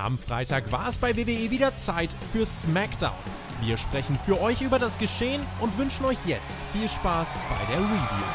Am Freitag war es bei WWE wieder Zeit für SmackDown. Wir sprechen für euch über das Geschehen und wünschen euch jetzt viel Spaß bei der Review.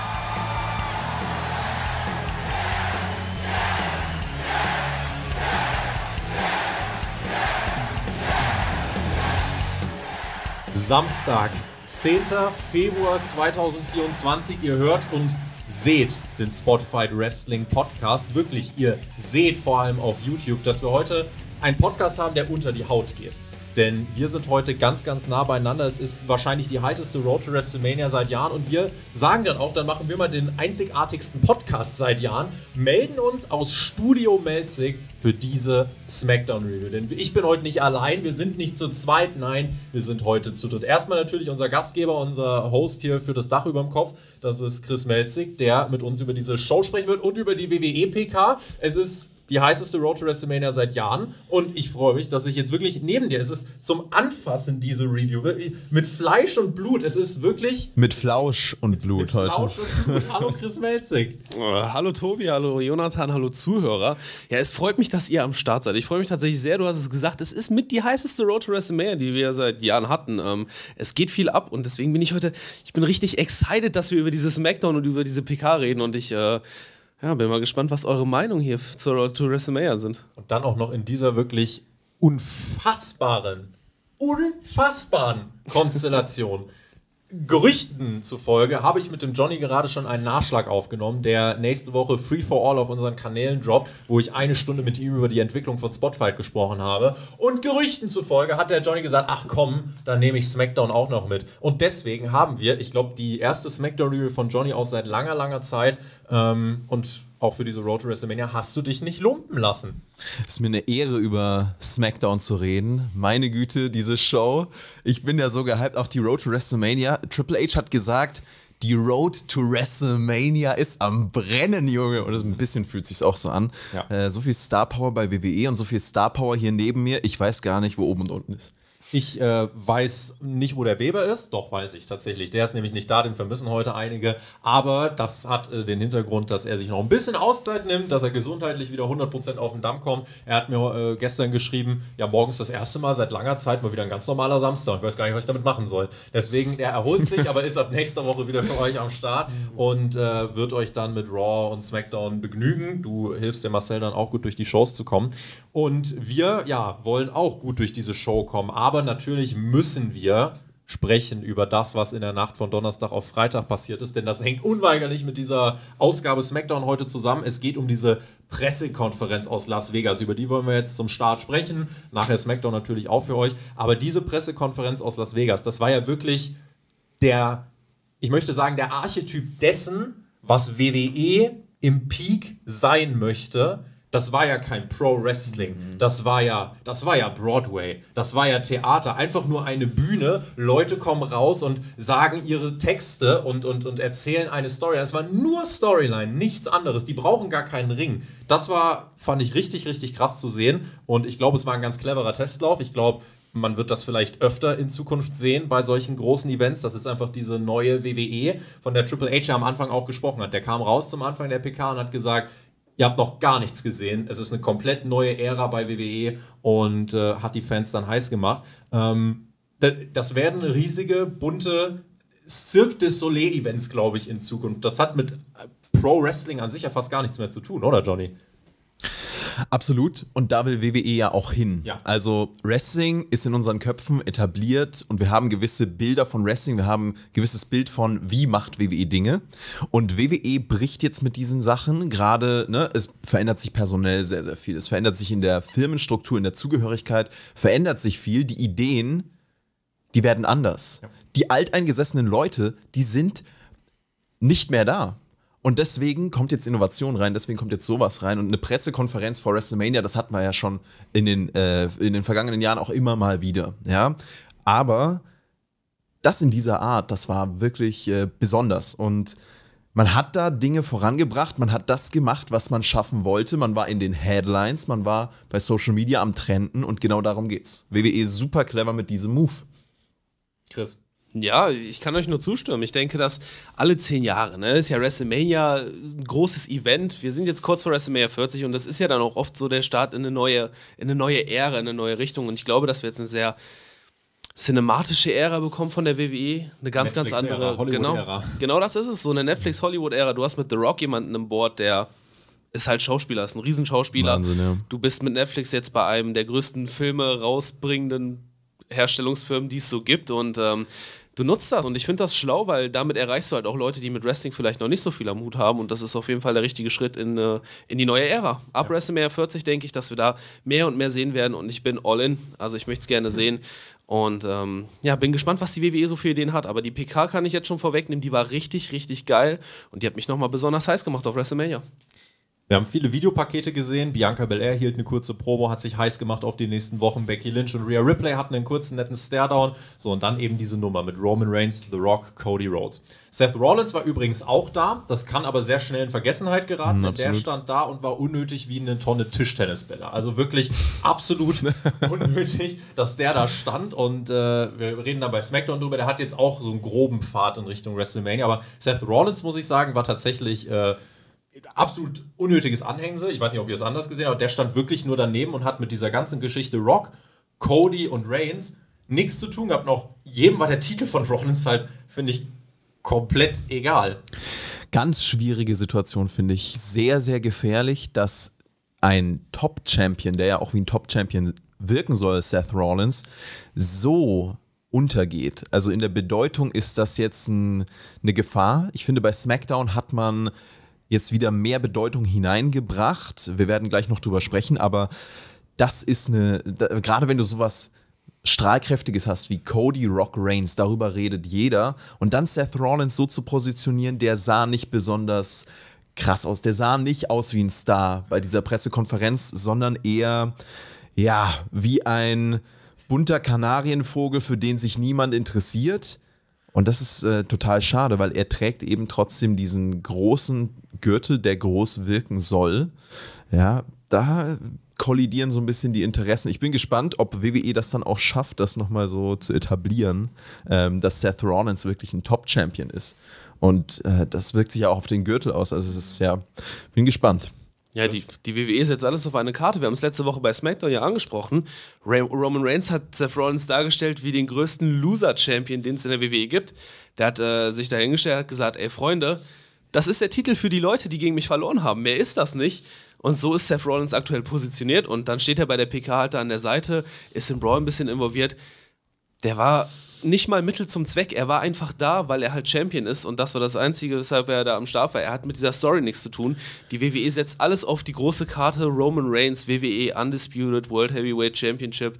Samstag, 10. Februar 2024. Ihr hört und seht den Spotfight Wrestling Podcast. Wirklich, ihr seht vor allem auf YouTube, dass wir heute einen Podcast haben, der unter die Haut geht. Denn wir sind heute ganz, ganz nah beieinander. Es ist wahrscheinlich die heißeste Road to WrestleMania seit Jahren. Und wir sagen dann auch, dann machen wir mal den einzigartigsten Podcast seit Jahren. Melden uns aus Studio Melzig für diese Smackdown-Review. Denn ich bin heute nicht allein, wir sind nicht zu zweit, nein, wir sind heute zu dritt. Erstmal natürlich unser Gastgeber, unser Host hier für das Dach über dem Kopf. Das ist Chris Melzig, der mit uns über diese Show sprechen wird und über die WWE-PK. Es ist die heißeste Road to WrestleMania seit Jahren und ich freue mich, dass ich jetzt wirklich neben dir, es ist zum Anfassen diese Review, wirklich mit Fleisch und Blut, es ist wirklich... Mit Flausch und Blut mit heute. Flausch und Blut. Hallo Chris Melzig. Hallo Tobi, hallo Jonathan, hallo Zuhörer. Ja, es freut mich, dass ihr am Start seid. Ich freue mich tatsächlich sehr, du hast es gesagt, es ist mit die heißeste Road to WrestleMania, die wir seit Jahren hatten. Es geht viel ab und deswegen bin ich bin richtig excited, dass wir über diese Smackdown und über diese PK reden und ich... bin mal gespannt, was eure Meinung hier zur Road to WrestleMania sind. Und dann auch noch in dieser wirklich unfassbaren Konstellation. Gerüchten zufolge habe ich mit dem Johnny gerade schon einen Nachschlag aufgenommen, der nächste Woche Free for All auf unseren Kanälen droppt, wo ich 1 Stunde mit ihm über die Entwicklung von Spotfight gesprochen habe. Und Gerüchten zufolge hat der Johnny gesagt, ach komm, dann nehme ich SmackDown auch noch mit. Und deswegen haben wir, ich glaube, die erste SmackDown-Review von Johnny aus seit langer, langer Zeit und auch für diese Road to WrestleMania hast du dich nicht lumpen lassen. Es ist mir eine Ehre, über SmackDown zu reden. Meine Güte, diese Show. Ich bin ja so gehypt auf die Road to WrestleMania. Triple H hat gesagt, die Road to WrestleMania ist am Brennen, Junge. Und ein bisschen fühlt sich auch so an. Ja. So viel Star Power bei WWE und so viel Star Power hier neben mir. Ich weiß gar nicht, wo oben und unten ist. Ich weiß nicht, wo der Weber ist. Doch, weiß ich tatsächlich. Der ist nämlich nicht da, den vermissen heute einige. Aber das hat den Hintergrund, dass er sich noch ein bisschen Auszeit nimmt, dass er gesundheitlich wieder 100% auf den Damm kommt. Er hat mir gestern geschrieben, ja, morgen ist das erste Mal seit langer Zeit mal wieder ein ganz normaler Samstag. Ich weiß gar nicht, was ich damit machen soll. Deswegen, er erholt sich, aber ist ab nächster Woche wieder für euch am Start und wird euch dann mit Raw und SmackDown begnügen. Du hilfst dem Marcel dann auch gut durch die Shows zu kommen. Und wir, wollen auch gut durch diese Show kommen. Aber natürlich müssen wir sprechen über das, was in der Nacht von Donnerstag auf Freitag passiert ist, denn das hängt unweigerlich mit dieser Ausgabe SmackDown heute zusammen. Es geht um diese Pressekonferenz aus Las Vegas, über die wollen wir jetzt zum Start sprechen, nachher SmackDown natürlich auch für euch, aber diese Pressekonferenz aus Las Vegas, das war ja wirklich der Archetyp dessen, was WWE im Peak sein möchte. Das war ja kein Pro-Wrestling, das war ja Broadway, das war ja Theater, einfach nur eine Bühne, Leute kommen raus und sagen ihre Texte und erzählen eine Story. Das war nur Storyline, nichts anderes, die brauchen gar keinen Ring. Das fand ich richtig, richtig krass zu sehen und ich glaube, es war ein ganz cleverer Testlauf. Ich glaube, man wird das vielleicht öfter in Zukunft sehen bei solchen großen Events. Das ist einfach diese neue WWE, von der Triple H ja am Anfang auch gesprochen hat. Der kam raus zum Anfang der PK und hat gesagt, ihr habt noch gar nichts gesehen. Es ist eine komplett neue Ära bei WWE und hat die Fans dann heiß gemacht. Das werden riesige, bunte Cirque du Soleil-Events, glaube ich, in Zukunft. Das hat mit Pro-Wrestling an sich ja fast gar nichts mehr zu tun, oder Johnny? Absolut. Und da will WWE ja auch hin. Ja. Also Wrestling ist in unseren Köpfen etabliert und wir haben gewisse Bilder von Wrestling, wir haben ein gewisses Bild von, wie macht WWE Dinge. Und WWE bricht jetzt mit diesen Sachen. Gerade, es verändert sich personell sehr, sehr viel. Es verändert sich in der Firmenstruktur, in der Zugehörigkeit, verändert sich viel. Die Ideen, die werden anders. Ja. Die alteingesessenen Leute, die sind nicht mehr da. Und deswegen kommt jetzt Innovation rein, deswegen kommt jetzt sowas rein. Und eine Pressekonferenz vor WrestleMania, das hatten wir ja schon in den vergangenen Jahren auch immer mal wieder. Ja? Aber das in dieser Art, das war wirklich besonders. Und man hat da Dinge vorangebracht, man hat das gemacht, was man schaffen wollte. Man war in den Headlines, man war bei Social Media am Trenden und genau darum geht's. WWE ist super clever mit diesem Move. Chris. Ja, ich kann euch nur zustimmen. Ich denke, dass alle 10 Jahre, ne, ist ja WrestleMania ein großes Event. Wir sind jetzt kurz vor WrestleMania 40 und das ist ja dann auch oft so der Start in eine neue Ära, in eine neue Richtung. Und ich glaube, dass wir jetzt eine sehr cinematische Ära bekommen von der WWE. Eine ganz andere Hollywood-Ära. Genau das ist es, so eine Netflix-Hollywood-Ära. Du hast mit The Rock jemanden im Board, der ist halt Schauspieler, ist ein Riesenschauspieler. Wahnsinn, ja. Du bist mit Netflix jetzt bei einem der größten Filme rausbringenden Herstellungsfirmen, die es so gibt und du nutzt das und ich finde das schlau, weil damit erreichst du halt auch Leute, die mit Wrestling vielleicht noch nicht so viel am Hut haben und das ist auf jeden Fall der richtige Schritt in die neue Ära. Ab WrestleMania 40 denke ich, dass wir da mehr und mehr sehen werden und ich bin all in, also ich möchte es gerne sehen und bin gespannt, was die WWE so für Ideen hat, aber die PK kann ich jetzt schon vorwegnehmen, die war richtig, richtig geil und die hat mich nochmal besonders heiß gemacht auf WrestleMania. Wir haben viele Videopakete gesehen. Bianca Belair hielt eine kurze Promo, hat sich heiß gemacht auf die nächsten Wochen. Becky Lynch und Rhea Ripley hatten einen kurzen, netten Staredown. So, und dann eben diese Nummer mit Roman Reigns, The Rock, Cody Rhodes. Seth Rollins war übrigens auch da. Das kann aber sehr schnell in Vergessenheit geraten. Denn der stand da und war unnötig wie eine Tonne Tischtennisbälle. Also wirklich absolut unnötig, dass der da stand. Und wir reden da bei SmackDown drüber. Der hat jetzt auch so einen groben Pfad in Richtung WrestleMania. Aber Seth Rollins, muss ich sagen, war tatsächlich absolut unnötiges Anhängsel. Ich weiß nicht, ob ihr es anders gesehen habt, aber der stand wirklich nur daneben und hat mit dieser ganzen Geschichte Rock, Cody und Reigns nichts zu tun gehabt. Noch jedem war der Titel von Rollins halt, finde ich, komplett egal. Ganz schwierige Situation, finde ich. Sehr, sehr gefährlich, dass ein Top-Champion, der ja auch wie ein Top-Champion wirken soll, Seth Rollins, so untergeht. Also in der Bedeutung ist das jetzt eine Gefahr. Ich finde, bei SmackDown hat man jetzt wieder mehr Bedeutung hineingebracht. Wir werden gleich noch drüber sprechen, aber das ist gerade wenn du sowas Strahlkräftiges hast wie Cody, Rock, Reigns, darüber redet jeder. Und dann Seth Rollins so zu positionieren, der sah nicht besonders krass aus. Der sah nicht aus wie ein Star bei dieser Pressekonferenz, sondern eher, ja, wie ein bunter Kanarienvogel, für den sich niemand interessiert. Und das ist total schade, weil er trägt eben trotzdem diesen großen Gürtel, der groß wirken soll. Ja, da kollidieren so ein bisschen die Interessen. Ich bin gespannt, ob WWE das dann auch schafft, das nochmal so zu etablieren, dass Seth Rollins wirklich ein Top-Champion ist. Und das wirkt sich ja auch auf den Gürtel aus. Also es ist bin gespannt. Ja, die WWE setzt alles auf eine Karte. Wir haben es letzte Woche bei SmackDown ja angesprochen. Roman Reigns hat Seth Rollins dargestellt wie den größten Loser-Champion, den es in der WWE gibt. Der hat sich dahingestellt, hat gesagt, ey Freunde, das ist der Titel für die Leute, die gegen mich verloren haben. Mehr ist das nicht. Und so ist Seth Rollins aktuell positioniert. Und dann steht er bei der PK halt da an der Seite, ist im Brawl ein bisschen involviert. Der war nicht mal Mittel zum Zweck, er war einfach da, weil er halt Champion ist und das war das Einzige, weshalb er da am Start war. Er hat mit dieser Story nichts zu tun. Die WWE setzt alles auf die große Karte, Roman Reigns, WWE Undisputed World Heavyweight Championship.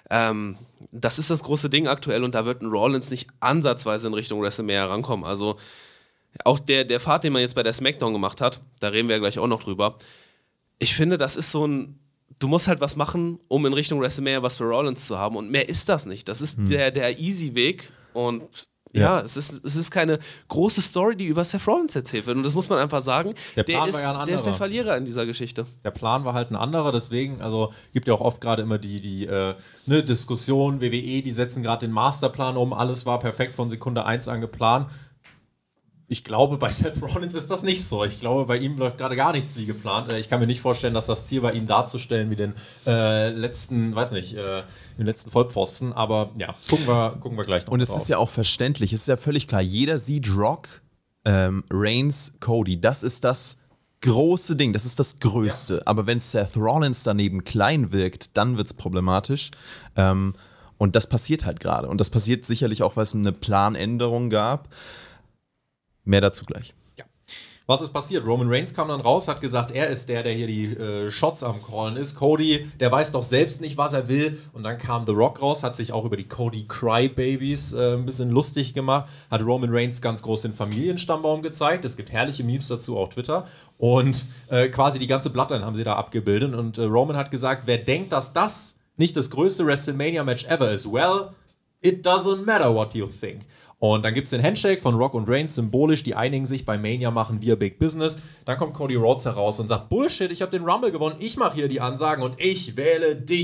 Das ist das große Ding aktuell und da wird ein Rollins nicht ansatzweise in Richtung WrestleMania rankommen. Also auch der Pfad, den man jetzt bei der SmackDown gemacht hat, da reden wir ja gleich auch noch drüber. Ich finde, das ist so ein du musst halt was machen, um in Richtung WrestleMania was für Rollins zu haben. Und mehr ist das nicht. Das ist der easy Weg. Und ja, es ist keine große Story, die über Seth Rollins erzählt wird. Und das muss man einfach sagen. Der ist der Verlierer in dieser Geschichte. Der Plan war halt ein anderer. Deswegen, also gibt ja auch oft gerade immer die Diskussion, WWE, die setzen gerade den Masterplan um. Alles war perfekt von Sekunde 1 an geplant. Ich glaube, bei Seth Rollins ist das nicht so. Ich glaube, bei ihm läuft gerade gar nichts wie geplant. Ich kann mir nicht vorstellen, dass das Ziel war, ihn darzustellen wie den letzten Vollpfosten. Aber ja, gucken wir gleich noch Und es ist ja auch verständlich. Es ist ja völlig klar. Jeder sieht Rock, Reigns, Cody. Das ist das große Ding. Das ist das Größte. Ja. Aber wenn Seth Rollins daneben klein wirkt, dann wird es problematisch. Und das passiert halt gerade. Und das passiert sicherlich auch, weil es eine Planänderung gab. Mehr dazu gleich. Ja. Was ist passiert? Roman Reigns kam dann raus, hat gesagt, er ist der hier die Shots am Callen ist. Cody, der weiß doch selbst nicht, was er will. Und dann kam The Rock raus, hat sich auch über die Cody Crybabies ein bisschen lustig gemacht, hat Roman Reigns ganz groß den Familienstammbaum gezeigt. Es gibt herrliche Memes dazu auf Twitter. Und quasi die ganze Bloodline haben sie da abgebildet. Und Roman hat gesagt, wer denkt, dass das nicht das größte WrestleMania-Match ever ist, well, it doesn't matter what you think. Und dann gibt es den Handshake von Rock und Reigns, symbolisch, die einigen sich bei Mania, machen wir Big Business. Dann kommt Cody Rhodes heraus und sagt, Bullshit, ich habe den Rumble gewonnen, ich mache hier die Ansagen und ich wähle dich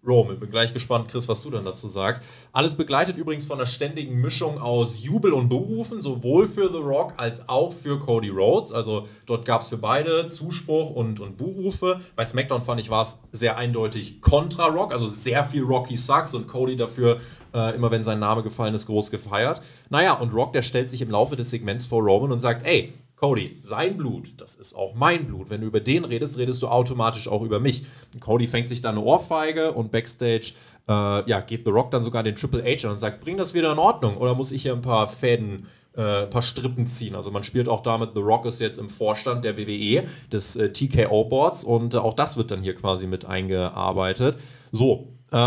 Roman. Bin gleich gespannt, Chris, was du dann dazu sagst. Alles begleitet übrigens von einer ständigen Mischung aus Jubel und Buhrufen, sowohl für The Rock als auch für Cody Rhodes. Also dort gab es für beide Zuspruch und Buhrufe. Bei SmackDown fand ich, war es sehr eindeutig kontra Rock, also sehr viel Rocky Sucks und Cody dafür immer wenn sein Name gefallen ist, groß gefeiert. Naja, und Rock, der stellt sich im Laufe des Segments vor Roman und sagt, ey, Cody, sein Blut, das ist auch mein Blut. Wenn du über den redest, redest du automatisch auch über mich. Cody fängt sich dann eine Ohrfeige und Backstage geht The Rock dann sogar den Triple H an und sagt, bring das wieder in Ordnung oder muss ich hier ein paar Fäden, ein paar Strippen ziehen. Also man spielt auch damit, The Rock ist jetzt im Vorstand der WWE, des TKO-Boards und auch das wird dann hier quasi mit eingearbeitet. So,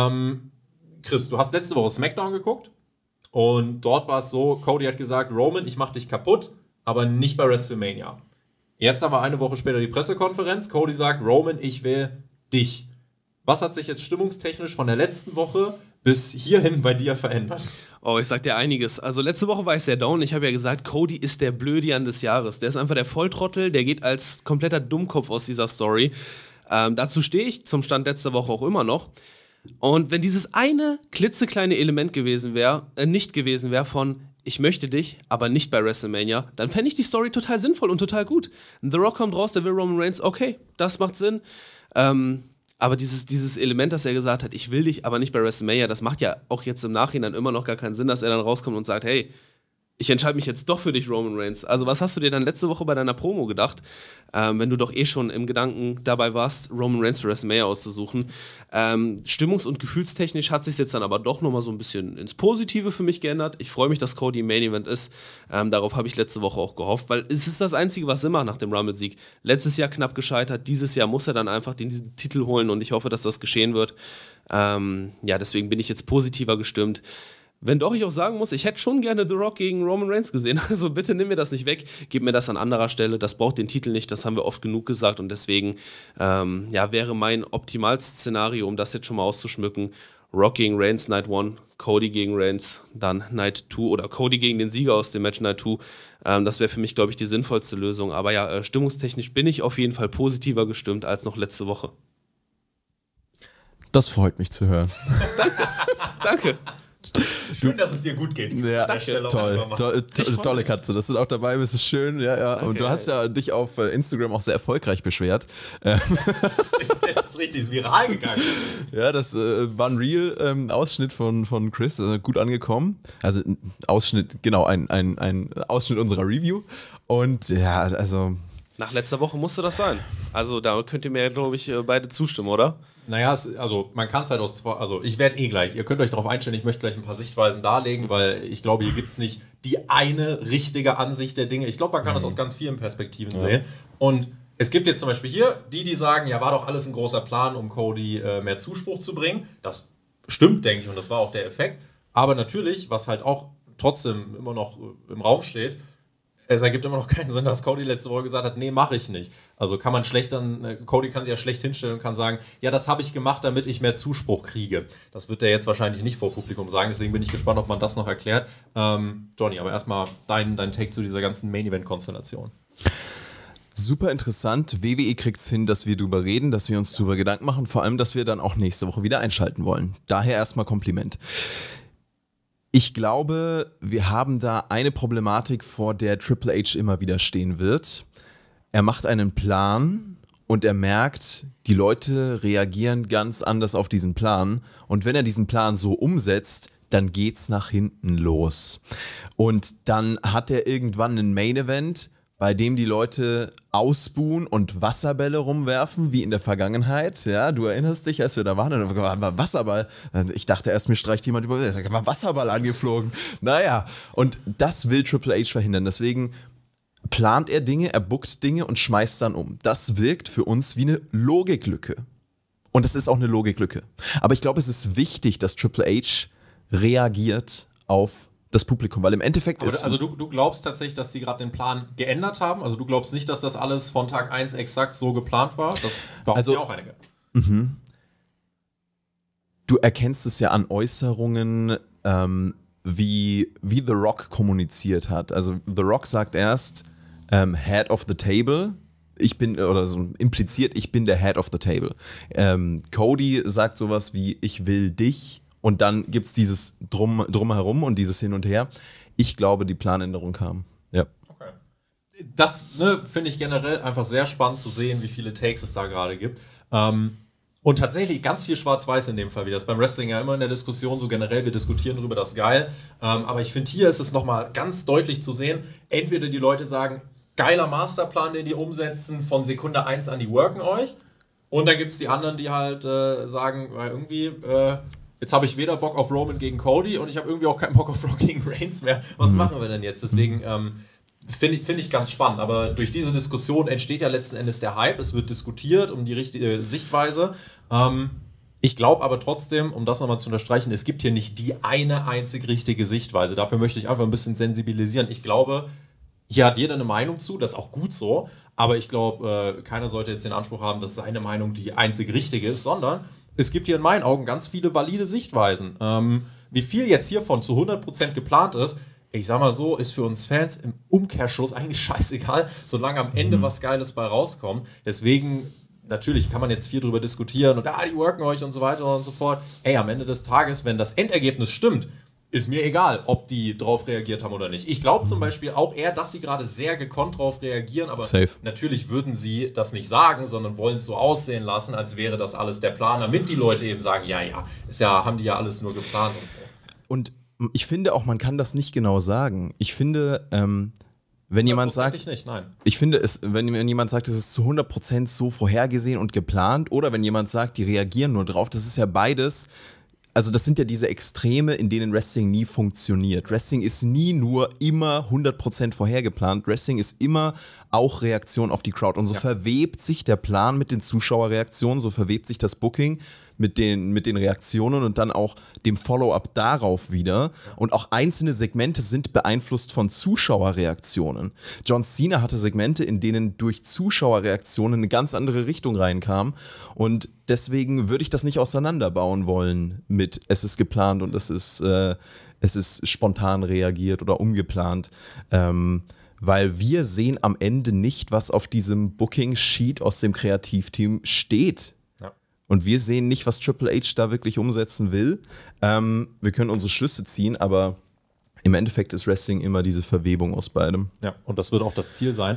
Chris, du hast letzte Woche SmackDown geguckt und dort war es so, Cody hat gesagt, Roman, ich mach dich kaputt, aber nicht bei WrestleMania. Jetzt haben wir eine Woche später die Pressekonferenz. Cody sagt, Roman, ich will dich. Was hat sich jetzt stimmungstechnisch von der letzten Woche bis hierhin bei dir verändert? Oh, ich sag dir einiges. Also letzte Woche war ich sehr down. Ich habe ja gesagt, Cody ist der Blödian des Jahres. Der ist einfach der Volltrottel, der geht als kompletter Dummkopf aus dieser Story. Dazu stehe ich zum Stand letzter Woche auch immer noch. Und wenn dieses eine klitzekleine Element nicht gewesen wäre von ich möchte dich, aber nicht bei WrestleMania, dann fände ich die Story total sinnvoll und total gut. The Rock kommt raus, der will Roman Reigns, okay, das macht Sinn. Aber dieses Element, dass er gesagt hat, ich will dich, aber nicht bei WrestleMania, das macht ja auch jetzt im Nachhinein immer noch gar keinen Sinn, dass er dann rauskommt und sagt, hey, ich entscheide mich jetzt doch für dich, Roman Reigns. Also was hast du dir dann letzte Woche bei deiner Promo gedacht, wenn du doch schon im Gedanken dabei warst, Roman Reigns für WrestleMania auszusuchen? Stimmungs- und gefühlstechnisch hat sich jetzt dann aber doch nochmal so ein bisschen ins Positive für mich geändert. Ich freue mich, dass Cody im Main Event ist. Darauf habe ich letzte Woche auch gehofft, weil es ist das Einzige, was Sinn macht nach dem Rumble-Sieg. Letztes Jahr knapp gescheitert, dieses Jahr muss er dann einfach diesen Titel holen und ich hoffe, dass das geschehen wird. Deswegen bin ich jetzt positiver gestimmt. Wenn doch ich auch sagen muss, ich hätte schon gerne The Rock gegen Roman Reigns gesehen. Also bitte nimm mir das nicht weg, gib mir das an anderer Stelle. Das braucht den Titel nicht, das haben wir oft genug gesagt. Und deswegen wäre mein Optimalszenario, um das jetzt schon mal auszuschmücken, Rock gegen Reigns Night 1, Cody gegen Reigns, dann Night 2 oder Cody gegen den Sieger aus dem Match Night 2. Das wäre für mich, glaube ich, die sinnvollste Lösung. Aber ja, stimmungstechnisch bin ich auf jeden Fall positiver gestimmt als noch letzte Woche. Das freut mich zu hören. Danke. Schön, dass es dir gut geht. Ja, tolle Katze, dass du auch dabei bist, ist schön. Ja. Und du hast ja dich auf Instagram auch sehr erfolgreich beschwert. Das ist richtig, ist viral gegangen. Ja, das war ein Reel-Ausschnitt von Chris, gut angekommen. Also ein Ausschnitt, genau, ein Ausschnitt unserer Review. Und ja, also... Nach letzter Woche musste das sein. Also da könnt ihr mir, glaube ich, beide zustimmen, oder? Naja, also man kann es halt aus zwei, also ich werde gleich, ihr könnt euch darauf einstellen, ich möchte gleich ein paar Sichtweisen darlegen, weil ich glaube, hier gibt es nicht die eine richtige Ansicht der Dinge. Ich glaube, man kann das aus ganz vielen Perspektiven sehen. Und es gibt jetzt zum Beispiel hier die sagen, ja, war doch alles ein großer Plan, um Cody mehr Zuspruch zu bringen. Das stimmt, denke ich, und das war auch der Effekt. Aber natürlich, was halt auch trotzdem immer noch im Raum steht, es ergibt immer noch keinen Sinn, dass Cody letzte Woche gesagt hat, nee, mache ich nicht. Also kann man schlecht Cody kann sich ja schlecht hinstellen und kann sagen, ja, das habe ich gemacht, damit ich mehr Zuspruch kriege. Das wird er jetzt wahrscheinlich nicht vor Publikum sagen, deswegen bin ich gespannt, ob man das noch erklärt. Johnny, aber erstmal dein Take zu dieser ganzen Main-Event-Konstellation. Super interessant. WWE kriegt es hin, dass wir drüber reden, dass wir uns drüber Gedanken machen, vor allem, dass wir dann auch nächste Woche wieder einschalten wollen. Daher erstmal Kompliment. Ich glaube, wir haben da eine Problematik, vor der Triple H immer wieder stehen wird. Er macht einen Plan und er merkt, die Leute reagieren ganz anders auf diesen Plan. Und wenn er diesen Plan so umsetzt, dann geht's nach hinten los. Und dann hat er irgendwann einen Main Event, bei dem die Leute ausbuhen und Wasserbälle rumwerfen, wie in der Vergangenheit. Ja, du erinnerst dich, als wir da waren, und war Wasserball. Ich dachte erst, mir streicht jemand über, da war Wasserball angeflogen. Naja, und das will Triple H verhindern. Deswegen plant er Dinge, er bookt Dinge und schmeißt dann um. Das wirkt für uns wie eine Logiklücke. Und es ist auch eine Logiklücke. Aber ich glaube, es ist wichtig, dass Triple H reagiert auf das Publikum, weil im Endeffekt ist... Also du glaubst tatsächlich, dass sie gerade den Plan geändert haben? Also du glaubst nicht, dass das alles von Tag 1 exakt so geplant war? Das behaupten ja auch einige. Du erkennst es ja an Äußerungen, wie The Rock kommuniziert hat. Also The Rock sagt erst Head of the Table ich bin, oder so impliziert, ich bin der Head of the Table. Cody sagt sowas wie, ich will dich, und dann gibt es dieses Drumherum und dieses Hin und Her. Ich glaube, die Planänderung kam. Ja. Okay. Das finde ich generell einfach sehr spannend zu sehen, wie viele Takes es da gerade gibt. Und tatsächlich ganz viel Schwarz-Weiß in dem Fall, wie das beim Wrestling ja immer in der Diskussion so generell, wir diskutieren darüber, das ist geil. Aber ich finde, hier ist es nochmal ganz deutlich zu sehen, entweder die Leute sagen, geiler Masterplan, den die umsetzen, von Sekunde 1 an, die worken euch. Und dann gibt es die anderen, die halt sagen, irgendwie, jetzt habe ich weder Bock auf Roman gegen Cody und ich habe irgendwie auch keinen Bock auf Rock gegen Reigns mehr. Was machen wir denn jetzt? Deswegen finde ich ganz spannend. Aber durch diese Diskussion entsteht ja letzten Endes der Hype. Es wird diskutiert um die richtige Sichtweise. Ich glaube aber trotzdem, um das nochmal zu unterstreichen, es gibt hier nicht die eine einzig richtige Sichtweise. Dafür möchte ich einfach ein bisschen sensibilisieren. Ich glaube, hier hat jeder eine Meinung zu, das ist auch gut so. Aber ich glaube, keiner sollte jetzt den Anspruch haben, dass seine Meinung die einzig richtige ist, sondern es gibt hier in meinen Augen ganz viele valide Sichtweisen. Wie viel jetzt hiervon zu 100% geplant ist, ich sag mal so, ist für uns Fans im Umkehrschluss eigentlich scheißegal, solange am Ende was Geiles bei rauskommt. Deswegen, natürlich kann man jetzt viel drüber diskutieren und die worken euch und so weiter und so fort. Ey, am Ende des Tages, wenn das Endergebnis stimmt, ist mir egal, ob die drauf reagiert haben oder nicht. Ich glaube zum Beispiel auch eher, dass sie gerade sehr gekonnt drauf reagieren, aber natürlich würden sie das nicht sagen, sondern wollen es so aussehen lassen, als wäre das alles der Plan, damit die Leute eben sagen, haben die ja alles nur geplant und so. Und ich finde auch, man kann das nicht genau sagen. Ich finde, wenn jemand sagt, nicht, nein. Ich finde, wenn jemand sagt, es ist zu 100% so vorhergesehen und geplant, oder wenn jemand sagt, die reagieren nur drauf, das ist ja beides. Also das sind ja diese Extreme, in denen Wrestling nie funktioniert. Wrestling ist nie nur immer 100% vorhergeplant. Wrestling ist immer auch Reaktion auf die Crowd. Und so verwebt sich der Plan mit den Zuschauerreaktionen, so verwebt sich das Booking mit den Reaktionen und dann auch dem Follow-up darauf wieder. Und auch einzelne Segmente sind beeinflusst von Zuschauerreaktionen. John Cena hatte Segmente, in denen durch Zuschauerreaktionen eine ganz andere Richtung reinkam. Und deswegen würde ich das nicht auseinanderbauen wollen mit es ist geplant und es ist spontan reagiert oder umgeplant. Weil wir sehen am Ende nicht, was auf diesem Booking-Sheet aus dem Kreativteam steht. Und wir sehen nicht, was Triple H da wirklich umsetzen will. Wir können unsere Schlüsse ziehen, aber im Endeffekt ist Wrestling immer diese Verwebung aus beidem. Ja, und das wird auch das Ziel sein.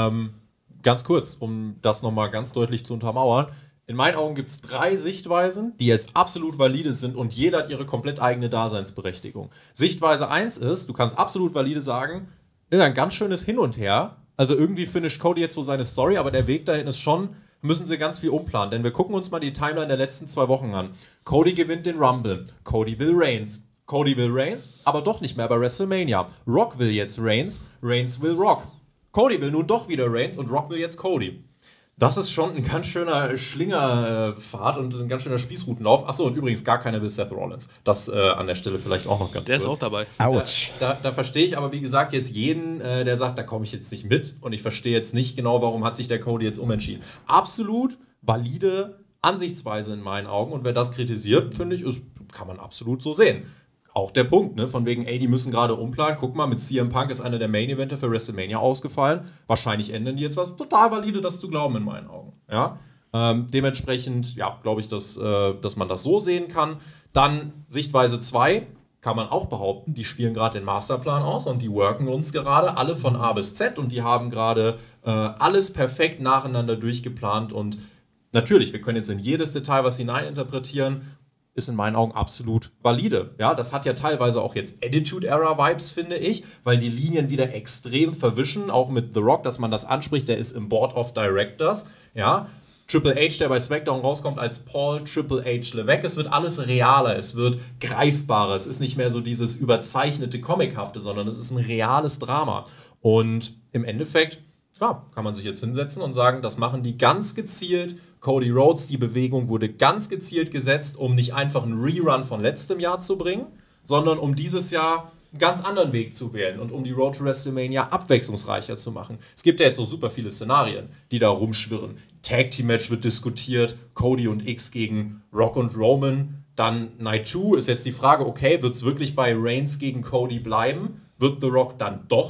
Ganz kurz, um das nochmal ganz deutlich zu untermauern. In meinen Augen gibt es 3 Sichtweisen, die jetzt absolut valide sind und jeder hat ihre komplett eigene Daseinsberechtigung. Sichtweise 1 ist, du kannst absolut valide sagen, ist ein ganz schönes Hin und Her. Also irgendwie finisht Cody jetzt so seine Story, aber der Weg dahin ist schon, müssen sie ganz viel umplanen. Denn wir gucken uns mal die Timeline der letzten 2 Wochen an. Cody gewinnt den Rumble. Cody will Reigns. Cody will Reigns, aber doch nicht mehr bei WrestleMania. Rock will jetzt Reigns. Reigns will Rock. Cody will nun doch wieder Reigns und Rock will jetzt Cody. Das ist schon ein ganz schöner Schlingerpfad und ein ganz schöner Spießrutenlauf. Achso, und übrigens gar keiner will Seth Rollins. Das an der Stelle vielleicht auch noch ganz kurz. Der ist auch dabei. Autsch. Da verstehe ich aber, wie gesagt, jetzt jeden, der sagt, da komme ich jetzt nicht mit. Und ich verstehe jetzt nicht genau, warum hat sich der Cody jetzt umentschieden. Absolut valide Ansichtsweise in meinen Augen. Und wer das kritisiert, finde ich, kann man absolut so sehen. Auch der Punkt, ne, von wegen, die müssen gerade umplanen. Guck mal, mit CM Punk ist einer der Main-Eventer für WrestleMania ausgefallen. Wahrscheinlich ändern die jetzt was. Total valide, das zu glauben in meinen Augen. Ja? Dementsprechend, glaube ich, dass man das so sehen kann. Dann Sichtweise 2, kann man auch behaupten, die spielen gerade den Masterplan aus und die worken uns gerade alle von A bis Z und die haben gerade alles perfekt nacheinander durchgeplant und natürlich, wir können jetzt in jedes Detail was hineininterpretieren, ist in meinen Augen absolut valide. Ja, das hat ja teilweise auch jetzt Attitude-Era-Vibes, finde ich, weil die Linien wieder extrem verwischen, auch mit The Rock, dass man das anspricht, der ist im Board of Directors, ja. Triple H, der bei SmackDown rauskommt als Paul Triple H Levesque. Es wird alles realer, es wird greifbarer, es ist nicht mehr so dieses überzeichnete Comichafte, sondern es ist ein reales Drama. Und im Endeffekt, klar, kann man sich jetzt hinsetzen und sagen, das machen die ganz gezielt. Cody Rhodes, die Bewegung wurde ganz gezielt gesetzt, um nicht einfach einen Rerun von letztem Jahr zu bringen, sondern um dieses Jahr einen ganz anderen Weg zu wählen und um die Road to WrestleMania abwechslungsreicher zu machen. Es gibt ja jetzt so super viele Szenarien, die da rumschwirren. Tag Team Match wird diskutiert, Cody und X gegen Rock und Roman. Dann Night 2 ist jetzt die Frage, okay, wird es wirklich bei Reigns gegen Cody bleiben? Wird The Rock dann doch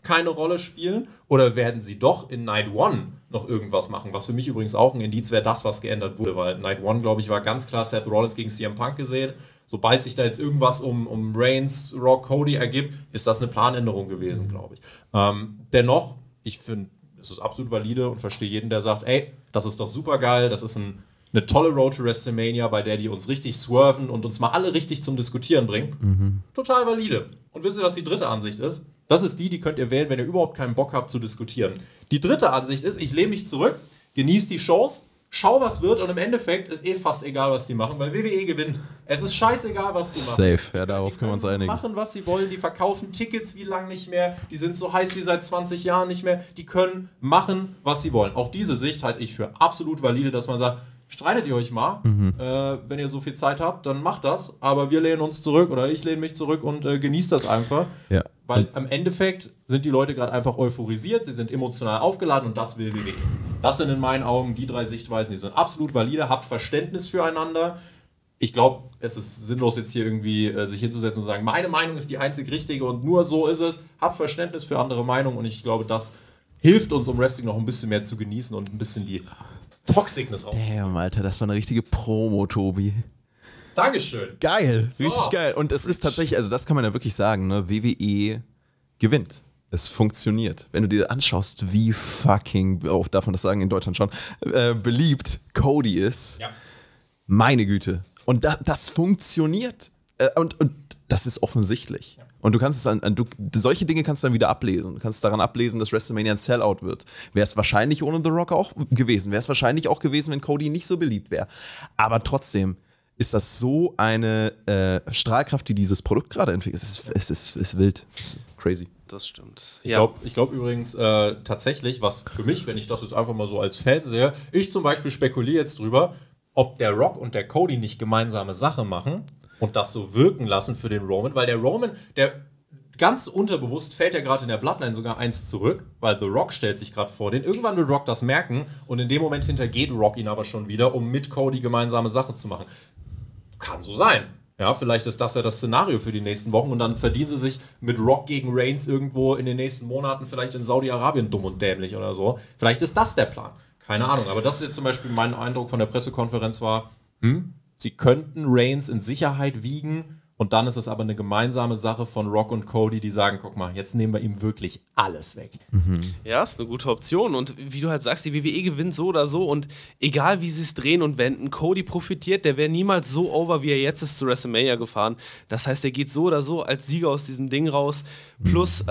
keine Rolle spielen? Oder werden sie doch in Night One noch irgendwas machen? Was für mich übrigens auch ein Indiz wäre, das, was geändert wurde. Weil Night One, glaube ich, war ganz klar Seth Rollins gegen CM Punk gesehen. Sobald sich da jetzt irgendwas um Reigns, Rock, Cody ergibt, ist das eine Planänderung gewesen, glaube ich. Dennoch, ich finde, es ist absolut valide und verstehe jeden, der sagt, ey, das ist doch super geil, das ist eine tolle Road to WrestleMania, bei der die uns richtig swerven und uns mal alle richtig zum Diskutieren bringen. Total valide. Und wisst ihr, was die dritte Ansicht ist? Das ist die könnt ihr wählen, wenn ihr überhaupt keinen Bock habt zu diskutieren. Die dritte Ansicht ist, ich lehne mich zurück, genieße die Shows, schau, was wird und im Endeffekt ist fast egal, was die machen, weil WWE gewinnt. Es ist scheißegal, was die machen. Safe, ja, darauf können wir uns einigen. Die machen, was sie wollen, die verkaufen Tickets wie lang nicht mehr, die sind so heiß wie seit 20 Jahren nicht mehr, die können machen, was sie wollen. Auch diese Sicht halte ich für absolut valide, dass man sagt, streitet ihr euch mal, wenn ihr so viel Zeit habt, dann macht das, aber wir lehnen uns zurück oder ich lehne mich zurück und genießt das einfach. Ja. Weil im Endeffekt sind die Leute gerade einfach euphorisiert, sie sind emotional aufgeladen und das will WWE. Das sind in meinen Augen die 3 Sichtweisen, die sind absolut valide, habt Verständnis füreinander. Ich glaube, es ist sinnlos jetzt hier irgendwie sich hinzusetzen und sagen, meine Meinung ist die einzig richtige und nur so ist es. Habt Verständnis für andere Meinungen und ich glaube, das hilft uns, um Wrestling noch ein bisschen mehr zu genießen und ein bisschen die Toxicness auch. Damn, Alter, das war eine richtige Promo, Tobi. Dankeschön. Geil, So. richtig geil. Und es ist tatsächlich, also das kann man ja wirklich sagen, ne? WWE gewinnt. Es funktioniert. Wenn du dir anschaust, wie fucking, auch darf man das sagen in Deutschland schon, beliebt Cody ist, Ja. meine Güte. Und das funktioniert. Und das ist offensichtlich. Ja. Und du kannst es solche Dinge kannst du dann wieder ablesen. Du kannst daran ablesen, dass WrestleMania ein Sellout wird. Wäre es wahrscheinlich ohne The Rock auch gewesen. Wäre es wahrscheinlich auch gewesen, wenn Cody nicht so beliebt wäre. Aber trotzdem ist das so eine Strahlkraft, die dieses Produkt gerade entwickelt. Es ist wild. Es ist crazy. Das stimmt. Ich glaube übrigens tatsächlich, was für mich, wenn ich das jetzt einfach mal so als Fan sehe, ich zum Beispiel spekuliere jetzt drüber, ob der Rock und der Cody nicht gemeinsame Sache machen und das so wirken lassen für den Roman, weil der Roman, der ganz unterbewusst fällt ja gerade in der Bloodline sogar eins zurück, weil The Rock stellt sich gerade vor den. Irgendwann will Rock das merken und in dem Moment hintergeht Rock ihn aber schon wieder, um mit Cody gemeinsame Sache zu machen. Kann so sein. Ja, vielleicht ist das ja das Szenario für die nächsten Wochen und dann verdienen sie sich mit Rock gegen Reigns irgendwo in den nächsten Monaten vielleicht in Saudi-Arabien dumm und dämlich oder so. Vielleicht ist das der Plan. Keine Ahnung. Aber das ist jetzt zum Beispiel mein Eindruck von der Pressekonferenz war, sie könnten Reigns in Sicherheit wiegen und dann ist es aber eine gemeinsame Sache von Rock und Cody, die sagen, guck mal, jetzt nehmen wir ihm wirklich alles weg. Ja, ist eine gute Option. Und wie du halt sagst, die WWE gewinnt so oder so. Und egal, wie sie es drehen und wenden, Cody profitiert. Der wäre niemals so over, wie er jetzt ist, zu WrestleMania gefahren. Das heißt, er geht so oder so als Sieger aus diesem Ding raus. Plus,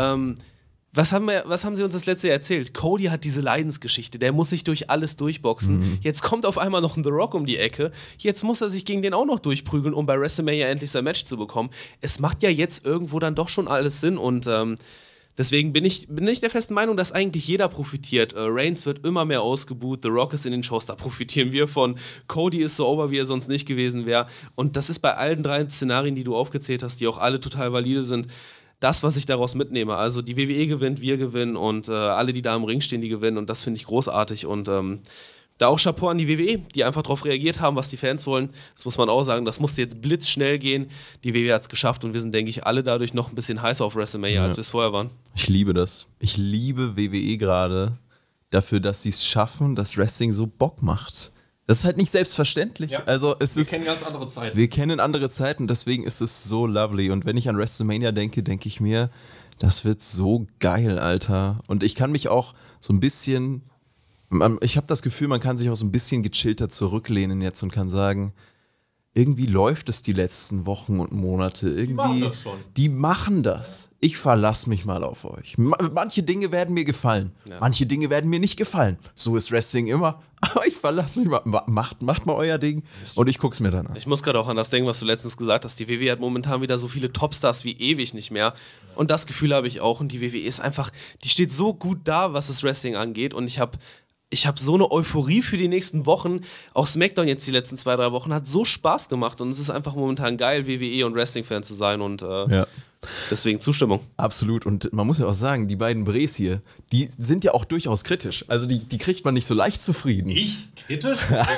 was haben sie uns das letzte Jahr erzählt? Cody hat diese Leidensgeschichte, der muss sich durch alles durchboxen. Jetzt kommt auf einmal noch ein The Rock um die Ecke. Jetzt muss er sich gegen den auch noch durchprügeln, um bei WrestleMania endlich sein Match zu bekommen. Es macht ja jetzt irgendwo dann doch schon alles Sinn und deswegen bin ich der festen Meinung, dass eigentlich jeder profitiert. Reigns wird immer mehr ausgebuht, The Rock ist in den Shows, da profitieren wir von. Cody ist so over, wie er sonst nicht gewesen wäre. Und das ist bei allen 3 Szenarien, die du aufgezählt hast, die auch alle total valide sind, das, was ich daraus mitnehme. Also die WWE gewinnt, wir gewinnen und alle, die da im Ring stehen, die gewinnen und das finde ich großartig und da auch Chapeau an die WWE, die einfach darauf reagiert haben, was die Fans wollen. Das muss man auch sagen, das musste jetzt blitzschnell gehen. Die WWE hat es geschafft und wir sind, denke ich, alle dadurch noch ein bisschen heißer auf WrestleMania, als wir es vorher waren. Ich liebe das. Ich liebe WWE gerade dafür, dass sie es schaffen, dass Wrestling so Bock macht. Das ist halt nicht selbstverständlich. Ja. Also Wir kennen ganz andere Zeiten. Wir kennen andere Zeiten, deswegen ist es so lovely. Und wenn ich an WrestleMania denke, denke ich mir, das wird so geil, Alter. Und ich kann mich auch so ein bisschen, ich habe das Gefühl, man kann sich auch so ein bisschen gechillter zurücklehnen jetzt und kann sagen, irgendwie läuft es die letzten Wochen und Monate. Irgendwie, machen das schon. Die machen das. Ich verlasse mich mal auf euch. Manche Dinge werden mir gefallen. Ja. Manche Dinge werden mir nicht gefallen. So ist Wrestling immer. Aber ich verlasse mich mal. Macht mal euer Ding und ich guck's mir dann an. Ich muss gerade auch an das denken, was du letztens gesagt hast. Die WWE hat momentan wieder so viele Topstars wie ewig nicht mehr. Und das Gefühl habe ich auch. Und die WWE ist einfach, die steht so gut da, was das Wrestling angeht. Und ich habe so eine Euphorie für die nächsten Wochen. Auch SmackDown jetzt die letzten 2-3 Wochen hat so Spaß gemacht. Und es ist einfach momentan geil, WWE und Wrestling-Fan zu sein. Und deswegen Zustimmung. Absolut. Und man muss ja auch sagen, die beiden Bres hier, die sind ja auch durchaus kritisch. Also die kriegt man nicht so leicht zufrieden. Ich? Kritisch?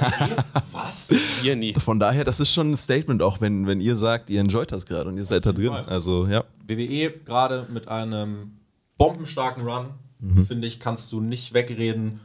Was? Wir nie. Von daher, das ist schon ein Statement, auch wenn ihr sagt, ihr enjoyt das gerade und ihr seid da drin. Also, ja. WWE gerade mit einem bombenstarken Run, finde ich, kannst du nicht wegreden.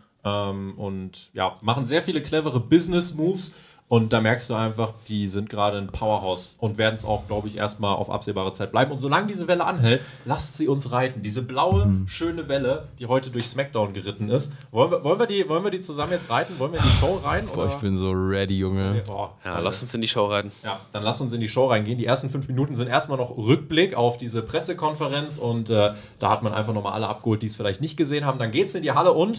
Und ja, machen sehr viele clevere Business-Moves. Und da merkst du einfach, die sind gerade ein Powerhouse und werden es auch, glaube ich, erstmal auf absehbare Zeit bleiben. Und solange diese Welle anhält, lasst sie uns reiten. Diese blaue, schöne Welle, die heute durch SmackDown geritten ist. Wollen wir die zusammen jetzt reiten? Wollen wir in die Show rein? Boah, ich bin so ready, Junge. Ja, lass uns in die Show reiten. Ja, dann lass uns in die Show reingehen. Die ersten 5 Minuten sind erstmal noch Rückblick auf diese Pressekonferenz und da hat man einfach nochmal alle abgeholt, die es vielleicht nicht gesehen haben. Dann geht's in die Halle und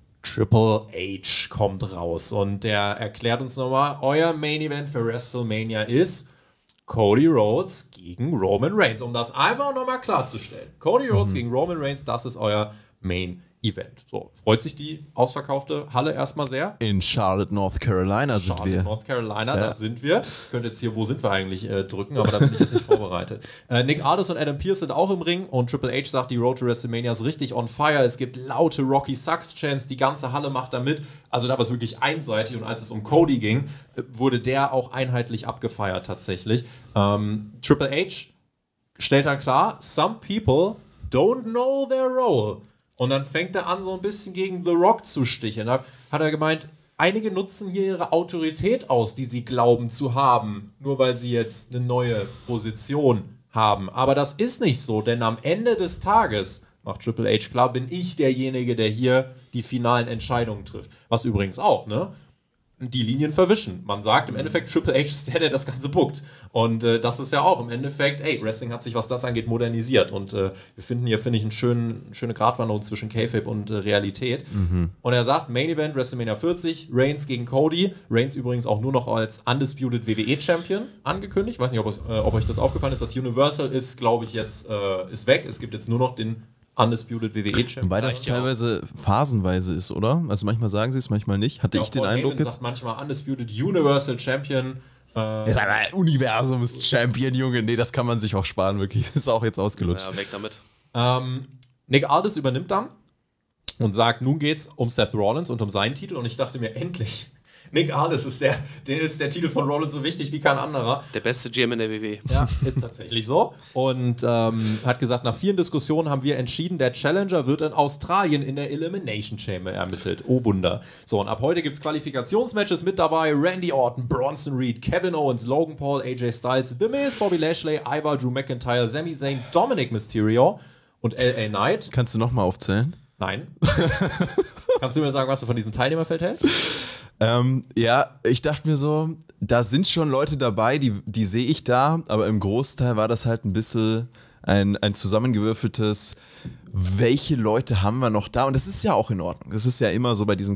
Triple H kommt raus und der erklärt uns nochmal, euer Main Event für WrestleMania ist Cody Rhodes gegen Roman Reigns, um das einfach nochmal klarzustellen. Cody Rhodes gegen Roman Reigns, das ist euer Main Event. So, freut sich die ausverkaufte Halle erstmal sehr. In Charlotte, North Carolina sind wir. North Carolina, da sind wir. Ich könnte jetzt hier, wo sind wir eigentlich, drücken, aber da bin ich jetzt nicht vorbereitet. Nick Aldis und Adam Pearce sind auch im Ring und Triple H sagt, die Road to WrestleMania ist richtig on fire. Es gibt laute Rocky Sucks Chants, die ganze Halle macht da mit. Also da war es wirklich einseitig und als es um Cody ging, wurde der auch einheitlich abgefeiert tatsächlich. Triple H stellt dann klar, some people don't know their role. Und dann fängt er an, so ein bisschen gegen The Rock zu sticheln. Da hat er gemeint, einige nutzen hier ihre Autorität aus, die sie glauben zu haben, nur weil sie jetzt eine neue Position haben. Aber das ist nicht so, denn am Ende des Tages, macht Triple H klar, bin ich derjenige, der hier die finalen Entscheidungen trifft. Was übrigens auch, ne? Die Linien verwischen. Man sagt im Endeffekt, Triple H ist der das Ganze bookt. Und das ist ja auch im Endeffekt, Wrestling hat sich, was das angeht, modernisiert. Und wir finden hier, finde ich, eine schöne Gratwanderung zwischen Kayfabe und Realität. Und er sagt, Main Event, WrestleMania 40, Reigns gegen Cody. Reigns übrigens auch nur noch als Undisputed WWE-Champion angekündigt. Ich weiß nicht, ob euch das aufgefallen ist. Das Universal ist, glaube ich, jetzt ist weg. Es gibt jetzt nur noch den Undisputed WWE-Champion. Wobei das teilweise phasenweise ist, oder? Also manchmal sagen sie es, manchmal nicht. Hatte ich den Eindruck jetzt. Sagt manchmal Undisputed Universal Champion. Ist aber ein Universums-Champion, Junge. Nee, das kann man sich auch sparen, wirklich. Das ist auch jetzt ausgelutscht. Ja, weg damit. Nick Aldis übernimmt dann und sagt, nun geht's um Seth Rollins und um seinen Titel. Und ich dachte mir, endlich. Nick Aldis ist der Titel von Rollins so wichtig wie kein anderer. Der beste GM in der WWE. Ja, ist tatsächlich so. Und hat gesagt, nach vielen Diskussionen haben wir entschieden, der Challenger wird in Australien in der Elimination Chamber ermittelt. Oh Wunder. So, und ab heute gibt es Qualifikationsmatches mit dabei. Randy Orton, Bronson Reed, Kevin Owens, Logan Paul, AJ Styles, The Miz, Bobby Lashley, Ivar, Drew McIntyre, Sami Zayn, Dominic Mysterio und LA Knight. Kannst du nochmal aufzählen? Nein. Kannst du mir sagen, was du von diesem Teilnehmerfeld hältst? Ja, ich dachte mir so, da sind schon Leute dabei, die sehe ich da, aber im Großteil war das halt ein bisschen ein zusammengewürfeltes, welche Leute haben wir noch da? Und das ist ja auch in Ordnung. Das ist ja immer so bei diesen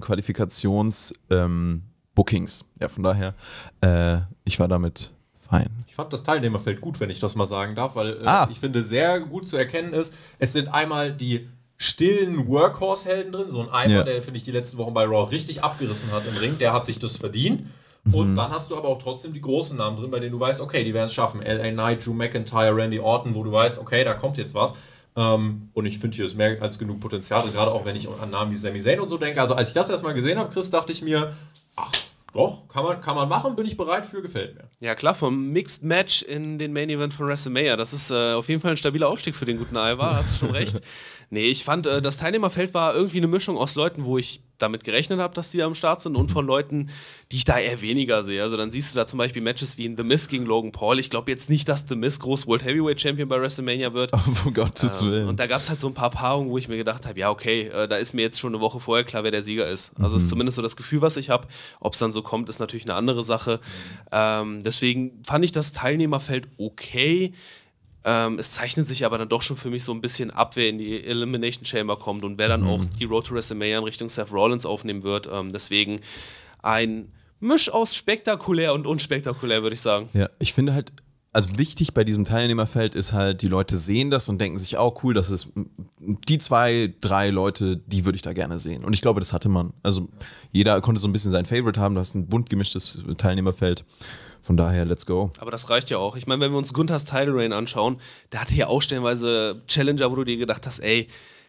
Qualifikations-Bookings. Ja, von daher, ich war damit fein. Ich fand das Teilnehmerfeld gut, wenn ich das mal sagen darf, weil ich finde, sehr gut zu erkennen ist, es sind einmal die stillen Workhorse-Helden drin, so ein Ivar, der, finde ich, die letzten Wochen bei Raw richtig abgerissen hat im Ring, der hat sich das verdient. Und dann hast du aber auch trotzdem die großen Namen drin, bei denen du weißt, okay, die werden es schaffen. LA Knight, Drew McIntyre, Randy Orton, wo du weißt, okay, da kommt jetzt was. Und ich finde, hier ist mehr als genug Potenzial, gerade auch wenn ich an Namen wie Sami Zayn und so denke. Also als ich das erstmal gesehen habe, Chris, dachte ich mir, ach, doch, kann man machen, bin ich bereit für, gefällt mir. Ja klar, vom Mixed Match in den Main Event von WrestleMania, das ist auf jeden Fall ein stabiler Aufstieg für den guten Ivar, hast du schon recht. Nee, ich fand, das Teilnehmerfeld war irgendwie eine Mischung aus Leuten, wo ich damit gerechnet habe, dass die am Start sind und von Leuten, die ich da eher weniger sehe. Also dann siehst du da zum Beispiel Matches wie in The Miz gegen Logan Paul. Ich glaube jetzt nicht, dass The Miz groß World Heavyweight Champion bei WrestleMania wird. Um Gottes Willen. Und da gab es halt so ein paar Paarungen, wo ich mir gedacht habe, ja okay, da ist mir jetzt schon eine Woche vorher klar, wer der Sieger ist. Also ist zumindest so das Gefühl, was ich habe. Ob es dann so kommt, ist natürlich eine andere Sache. Deswegen fand ich das Teilnehmerfeld okay. Es zeichnet sich aber dann doch schon für mich so ein bisschen ab, wer in die Elimination Chamber kommt und wer dann auch die Road to WrestleMania in Richtung Seth Rollins aufnehmen wird. Deswegen ein Misch aus spektakulär und unspektakulär, würde ich sagen. Ja, ich finde halt, also wichtig bei diesem Teilnehmerfeld ist halt, die Leute sehen das und denken sich, oh cool, das ist die 2, 3 Leute, die würde ich da gerne sehen. Und ich glaube, das hatte man. Also jeder konnte so ein bisschen sein Favorite haben, du hast ein bunt gemischtes Teilnehmerfeld. Von daher, let's go. Aber das reicht ja auch. Ich meine, wenn wir uns Gunther's Title Reign anschauen, der hatte ja auch stellenweise Challenger, wo du dir gedacht hast, ey,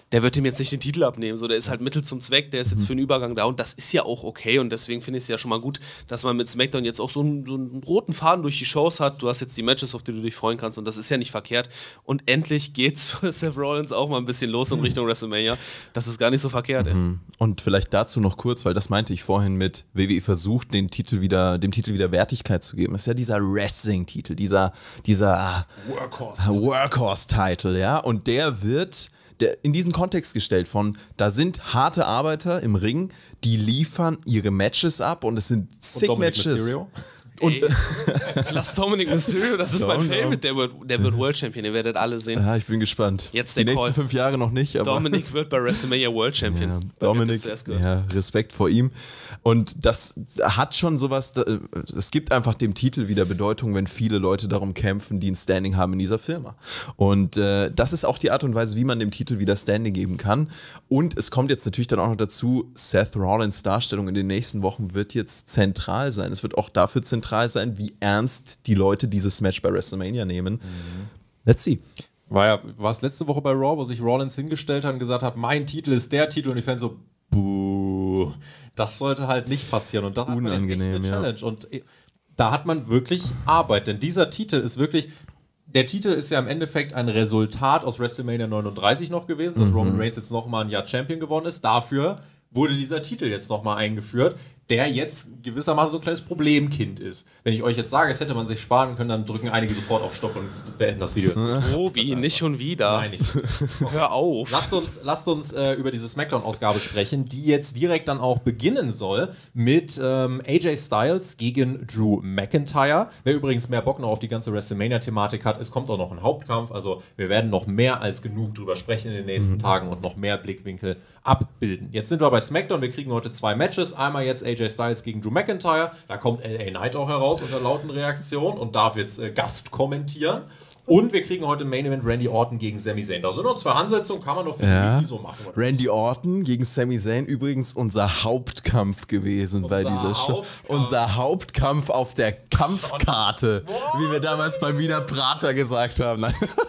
der wird ihm jetzt nicht den Titel abnehmen. So, der ist halt Mittel zum Zweck, der ist jetzt für den Übergang da und das ist ja auch okay und deswegen finde ich es ja schon mal gut, dass man mit SmackDown jetzt auch so einen roten Faden durch die Shows hat. Du hast jetzt die Matches, auf die du dich freuen kannst und das ist ja nicht verkehrt. Und endlich geht's für Seth Rollins auch mal ein bisschen los in Richtung WrestleMania. Das ist gar nicht so verkehrt. Ey. Und vielleicht dazu noch kurz, weil das meinte ich vorhin mit WWE versucht, dem Titel wieder Wertigkeit zu geben. Das ist ja dieser Wrestling-Titel, dieser Workhorse-Titel, ja. Und der wird in diesen Kontext gestellt von, da sind harte Arbeiter im Ring, die liefern ihre Matches ab und es sind zig Matches. Und lass Dominic Mysterio, das ist mein Favorite, der wird World Champion, ihr werdet alle sehen. Ja, ich bin gespannt. Jetzt die der nächsten 5 Jahre noch nicht, aber Dominic wird bei WrestleMania World Champion. Ja, Dominic, ja, Respekt vor ihm. Und das hat schon sowas, es gibt einfach dem Titel wieder Bedeutung, wenn viele Leute darum kämpfen, die ein Standing haben in dieser Firma. Und das ist auch die Art und Weise, wie man dem Titel wieder Standing geben kann. Und es kommt jetzt natürlich dann auch noch dazu, Seth Rollins Darstellung in den nächsten Wochen wird jetzt zentral sein. Es wird auch dafür zentral sein, wie ernst die Leute dieses Match bei WrestleMania nehmen. Let's see. War es letzte Woche bei Raw, wo sich Rollins hingestellt hat und gesagt hat, mein Titel ist der Titel und die Fans so, buh, das sollte halt nicht passieren und da hat man jetzt echt eine Challenge und da hat man wirklich Arbeit, denn dieser Titel ist wirklich, der Titel ist ja im Endeffekt ein Resultat aus WrestleMania 39 noch gewesen, dass Roman Reigns jetzt nochmal ein Jahr Champion geworden ist, dafür wurde dieser Titel jetzt nochmal eingeführt, der jetzt gewissermaßen so ein kleines Problemkind ist. Wenn ich euch jetzt sage, es hätte man sich sparen können, dann drücken einige sofort auf Stopp und beenden das Video. Wie? Nicht schon wieder? Nein, nicht. Hör auf. Lasst uns über diese SmackDown-Ausgabe sprechen, die jetzt direkt dann auch beginnen soll mit AJ Styles gegen Drew McIntyre. Wer übrigens mehr Bock noch auf die ganze WrestleMania-Thematik hat, es kommt auch noch ein Hauptkampf, also wir werden noch mehr als genug drüber sprechen in den nächsten Tagen und noch mehr Blickwinkel abbilden. Jetzt sind wir bei SmackDown, wir kriegen heute 2 Matches, einmal jetzt AJ Styles gegen Drew McIntyre, da kommt LA Knight auch heraus unter lauten Reaktionen und darf jetzt Gast kommentieren. Und wir kriegen heute im Main Event Randy Orton gegen Sami Zayn. Da sind noch 2 Ansetzungen, kann man doch für die so machen. Oder? Randy Orton gegen Sami Zayn, übrigens unser Hauptkampf gewesen bei dieser Show. Unser Hauptkampf auf der Kampfkarte, wie wir damals beim Wiener Prater gesagt haben.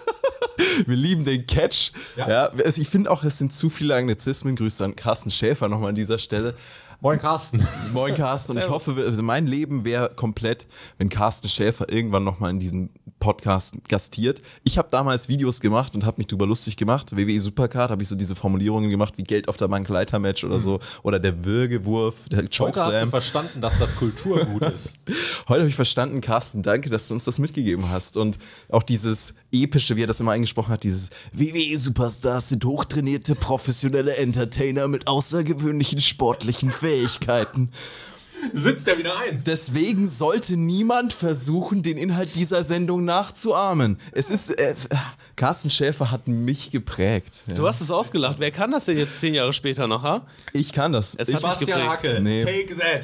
Wir lieben den Catch. Ja. Also ich finde auch, es sind zu viele Anglizismen. Grüße an Carsten Schäfer nochmal an dieser Stelle. Moin Carsten. Moin Carsten. Und ich hoffe, also mein Leben wäre komplett, wenn Carsten Schäfer irgendwann nochmal in diesem Podcast gastiert. Ich habe damals Videos gemacht und habe mich drüber lustig gemacht. WWE Supercard habe ich so diese Formulierungen gemacht wie Geld auf der Bank Leitermatch oder so. Oder der Würgewurf, der Chokeslam. Heute hast du verstanden, dass das Kulturgut ist. Heute habe ich verstanden, Carsten, danke, dass du uns das mitgegeben hast. Und auch dieses epische, wie er das immer eingesprochen hat, dieses WWE-Superstars sind hochtrainierte, professionelle Entertainer mit außergewöhnlichen sportlichen Fähigkeiten. Sitzt ja wieder eins. Deswegen sollte niemand versuchen, den Inhalt dieser Sendung nachzuahmen. Es ist, Carsten Schäfer hat mich geprägt. Ja. Du hast es ausgelacht. Wer kann das denn jetzt 10 Jahre später noch, ha? Ich kann das. Sebastian Hackel, take that.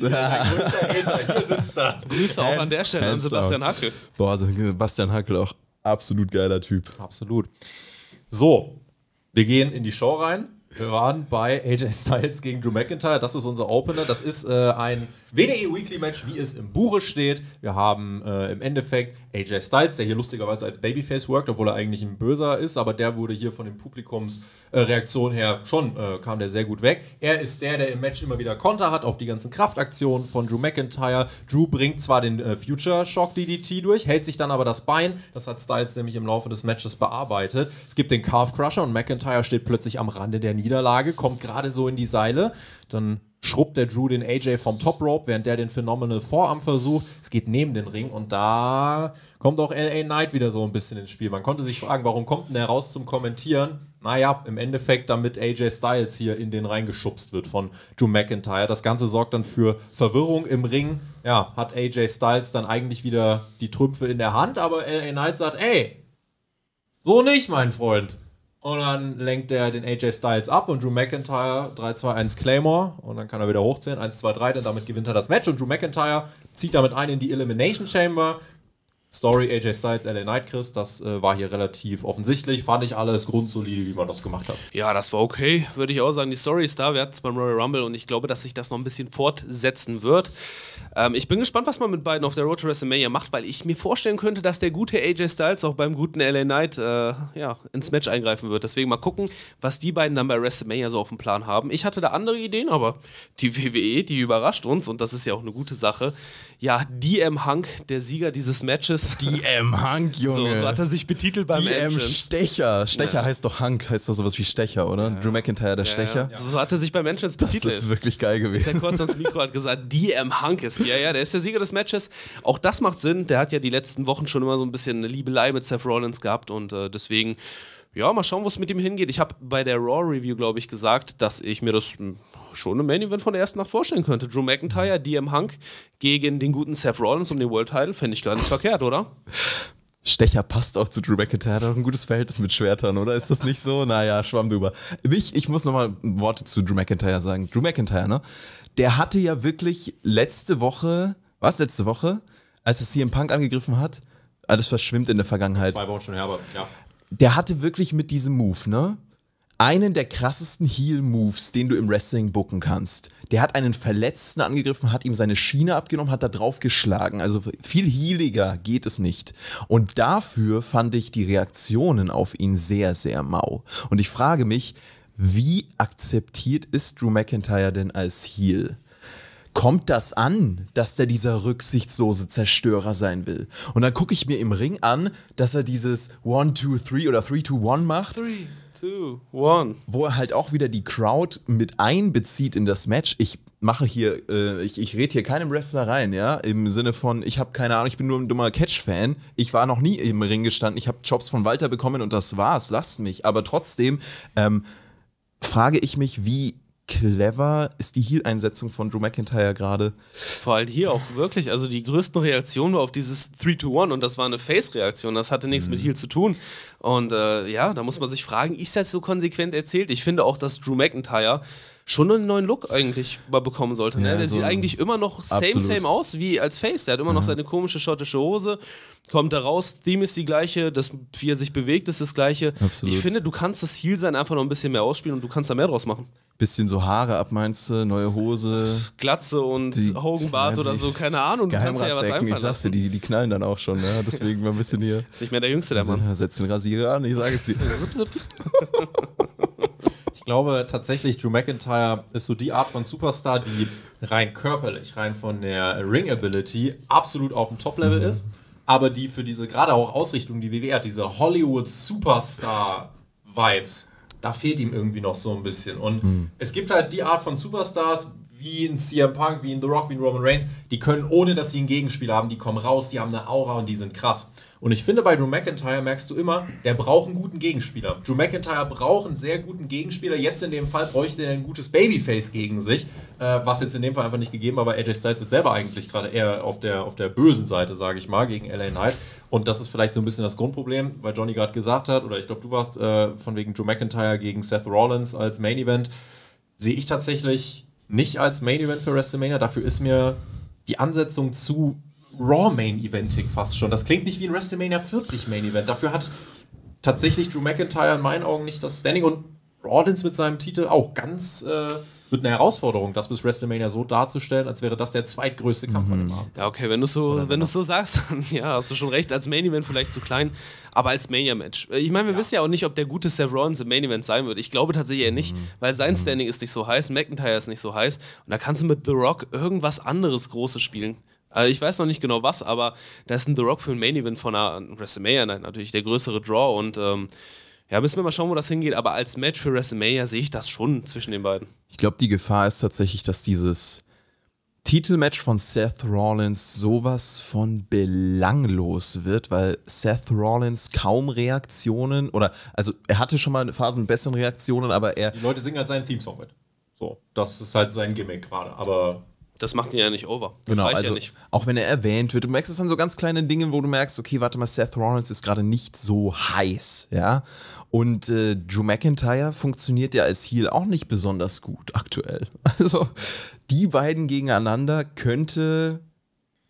Hier sitzt er. Grüße auch an der Stelle an Sebastian Hackel. Boah, Sebastian Hackel auch absolut geiler Typ. Absolut. So, wir gehen in die Show rein. Wir waren bei AJ Styles gegen Drew McIntyre. Das ist unser Opener. Das ist ein WWE Weekly Match, wie es im Buche steht. Wir haben im Endeffekt AJ Styles, der hier lustigerweise als Babyface workt, obwohl er eigentlich ein Böser ist, aber der wurde hier von den Publikumsreaktionen her schon, kam der sehr gut weg. Er ist der im Match immer wieder Konter hat auf die ganzen Kraftaktionen von Drew McIntyre. Drew bringt zwar den Future Shock DDT durch, hält sich dann aber das Bein. Das hat Styles nämlich im Laufe des Matches bearbeitet. Es gibt den Calf Crusher und McIntyre steht plötzlich am Rande der Niederlage, kommt gerade so in die Seile. Dann schrubbt der Drew den AJ vom Top Rope, während der den Phenomenal Forearm versucht. Es geht neben den Ring und da kommt auch LA Knight wieder so ein bisschen ins Spiel. Man konnte sich fragen, warum kommt denn der raus zum Kommentieren? Naja, im Endeffekt, damit AJ Styles hier in den reingeschubst wird von Drew McIntyre. Das Ganze sorgt dann für Verwirrung im Ring. Ja, hat AJ Styles dann eigentlich wieder die Trümpfe in der Hand, aber LA Knight sagt, ey, so nicht, mein Freund. Und dann lenkt er den AJ Styles ab und Drew McIntyre 3-2-1 Claymore und dann kann er wieder hochzählen, 1-2-3, denn damit gewinnt er das Match und Drew McIntyre zieht damit ein in die Elimination Chamber. Story AJ Styles, LA Knight, Chris, das war hier relativ offensichtlich. Fand ich alles grundsolide, wie man das gemacht hat. Ja, das war okay, würde ich auch sagen. Die Story ist da, wir hatten es beim Royal Rumble und ich glaube, dass sich das noch ein bisschen fortsetzen wird. Ich bin gespannt, was man mit beiden auf der Road to WrestleMania macht, weil ich mir vorstellen könnte, dass der gute AJ Styles auch beim guten LA Knight ins Match eingreifen wird. Deswegen mal gucken, was die beiden dann bei WrestleMania so auf dem Plan haben. Ich hatte da andere Ideen, aber die WWE, die überrascht uns und das ist ja auch eine gute Sache. Ja, DM Hunk, der Sieger dieses Matches. DM Hunk, Junge. So hat er sich betitelt beim DM Entrance. Stecher. Stecher heißt doch Hunk, heißt doch sowas wie Stecher, oder? Drew McIntyre, der Stecher. Ja. So hat er sich beim Entrance betitelt. Das ist wirklich geil gewesen. Der kurz ans Mikro hat gesagt, DM Hunk ist hier. Ja, der ist der Sieger des Matches. Auch das macht Sinn. Der hat ja die letzten Wochen schon immer so ein bisschen eine Liebelei mit Seth Rollins gehabt und deswegen, ja, mal schauen, wo es mit ihm hingeht. Ich habe bei der Raw-Review, glaube ich, gesagt, dass ich mir das schon im Main-Event von der ersten Nacht vorstellen könnte. Drew McIntyre, DM Hunk gegen den guten Seth Rollins um den World Title, fände ich gar nicht verkehrt, oder? Stecher passt auch zu Drew McIntyre, hat auch ein gutes Verhältnis mit Schwertern, oder? Ist das nicht so? Naja, schwamm drüber. Ich muss nochmal Worte zu Drew McIntyre sagen. Drew McIntyre, ne? Der hatte ja wirklich letzte Woche, als es CM Punk angegriffen hat, alles verschwimmt in der Vergangenheit. 2 Wochen schon her, aber ja. Der hatte wirklich mit diesem Move, ne? Einen der krassesten Heel-Moves, den du im Wrestling booken kannst. Der hat einen Verletzten angegriffen, hat ihm seine Schiene abgenommen, hat da drauf geschlagen. Also viel healiger geht es nicht. Und dafür fand ich die Reaktionen auf ihn sehr, sehr mau. Und ich frage mich, wie akzeptiert ist Drew McIntyre denn als Heel? Kommt das an, dass der dieser rücksichtslose Zerstörer sein will? Und dann gucke ich mir im Ring an, dass er dieses 1, 2, 3 oder 3, 2, 1 macht. 3, 2, 1. Wo er halt auch wieder die Crowd mit einbezieht in das Match. Ich mache hier, ich rede hier keinem Wrestler rein, ja, im Sinne von, ich habe keine Ahnung, ich bin nur ein dummer Catch-Fan. Ich war noch nie im Ring gestanden, ich habe Jobs von Walter bekommen und das war's, lasst mich. Aber trotzdem frage ich mich, wie clever ist die Heel-Einsetzung von Drew McIntyre gerade. Vor allem hier auch wirklich, also die größten Reaktionen war auf dieses 3-2-1 und das war eine Face-Reaktion, das hatte nichts mit Heel zu tun. Und ja, da muss man sich fragen, ist das so konsequent erzählt? Ich finde auch, dass Drew McIntyre schon einen neuen Look eigentlich mal bekommen sollte. Ne? Ja, Der so sieht eigentlich immer noch same aus wie als Face. Der hat immer noch seine komische schottische Hose, kommt da raus, Theme ist die gleiche, das, wie er sich bewegt, ist das gleiche. Absolut. Ich finde, du kannst das Heel-Sein einfach noch ein bisschen mehr ausspielen und du kannst da mehr draus machen. Bisschen so Haare ab, meinst du, neue Hose. Glatze und Hogan-Bart oder so, keine Ahnung. Du kannst ja was Geheimratsecken, ich einfallen sag's dir, lassen. die knallen dann auch schon, ne? Deswegen mal ein bisschen hier. Ist nicht mehr der Jüngste, der Mann. Setz den Rasierer an, ich sage es dir. Zip, zip. Ich glaube tatsächlich, Drew McIntyre ist so die Art von Superstar, die rein körperlich, rein von der Ring-Ability absolut auf dem Top-Level ist, aber die für diese, gerade auch Ausrichtung, die WWE hat, diese Hollywood-Superstar-Vibes, da fehlt ihm irgendwie noch so ein bisschen. Und es gibt halt die Art von Superstars, wie ein CM Punk, wie ein The Rock, wie ein Roman Reigns, die können, ohne dass sie einen Gegenspieler haben, die kommen raus, die haben eine Aura und die sind krass. Und ich finde, bei Drew McIntyre merkst du immer, der braucht einen guten Gegenspieler. Drew McIntyre braucht einen sehr guten Gegenspieler. Jetzt in dem Fall bräuchte er ein gutes Babyface gegen sich, was jetzt in dem Fall einfach nicht gegeben war, weil AJ Styles ist selber eigentlich gerade eher auf der bösen Seite, sage ich mal, gegen LA Knight. Und das ist vielleicht so ein bisschen das Grundproblem, weil Johnny gerade gesagt hat, oder ich glaube, du warst von wegen Drew McIntyre gegen Seth Rollins als Main Event, sehe ich tatsächlich nicht als Main Event für WrestleMania. Dafür ist mir die Ansetzung zu Raw-Main-Eventig fast schon. Das klingt nicht wie ein WrestleMania 40 Main-Event. Dafür hat tatsächlich Drew McIntyre in meinen Augen nicht das Standing und Rollins mit seinem Titel auch ganz wird eine Herausforderung, das bis WrestleMania so darzustellen, als wäre das der zweitgrößte Kampf von dem Abend. Ja, okay, wenn du so sagst, dann ja, hast du schon recht, als Main-Event vielleicht zu klein, aber als Mania-Match. Ich meine, wir wissen ja auch nicht, ob der gute Seth Rollins im Main-Event sein wird. Ich glaube tatsächlich eher nicht, weil sein Standing ist nicht so heiß, McIntyre ist nicht so heiß und da kannst du mit The Rock irgendwas anderes Großes spielen. Also ich weiß noch nicht genau was, aber da ist ein The Rock für ein Main-Event von einer WrestleMania natürlich der größere Draw und ja, müssen wir mal schauen, wo das hingeht, aber als Match für WrestleMania sehe ich das schon zwischen den beiden. Ich glaube, die Gefahr ist tatsächlich, dass dieses Titelmatch von Seth Rollins sowas von belanglos wird, weil Seth Rollins kaum Reaktionen also er hatte schon mal Phasen mit besseren Reaktionen, aber Die Leute singen halt seinen Theme-Song mit. So, das ist halt sein Gimmick gerade, aber Das macht ihn ja nicht over. Das genau, reicht also ja nicht. auch wenn er erwähnt wird, du merkst es an so ganz kleinen Dingen, wo du merkst, okay, warte mal, Seth Rollins ist gerade nicht so heiß, ja. Und Drew McIntyre funktioniert ja als Heel auch nicht besonders gut aktuell. Also die beiden gegeneinander könnte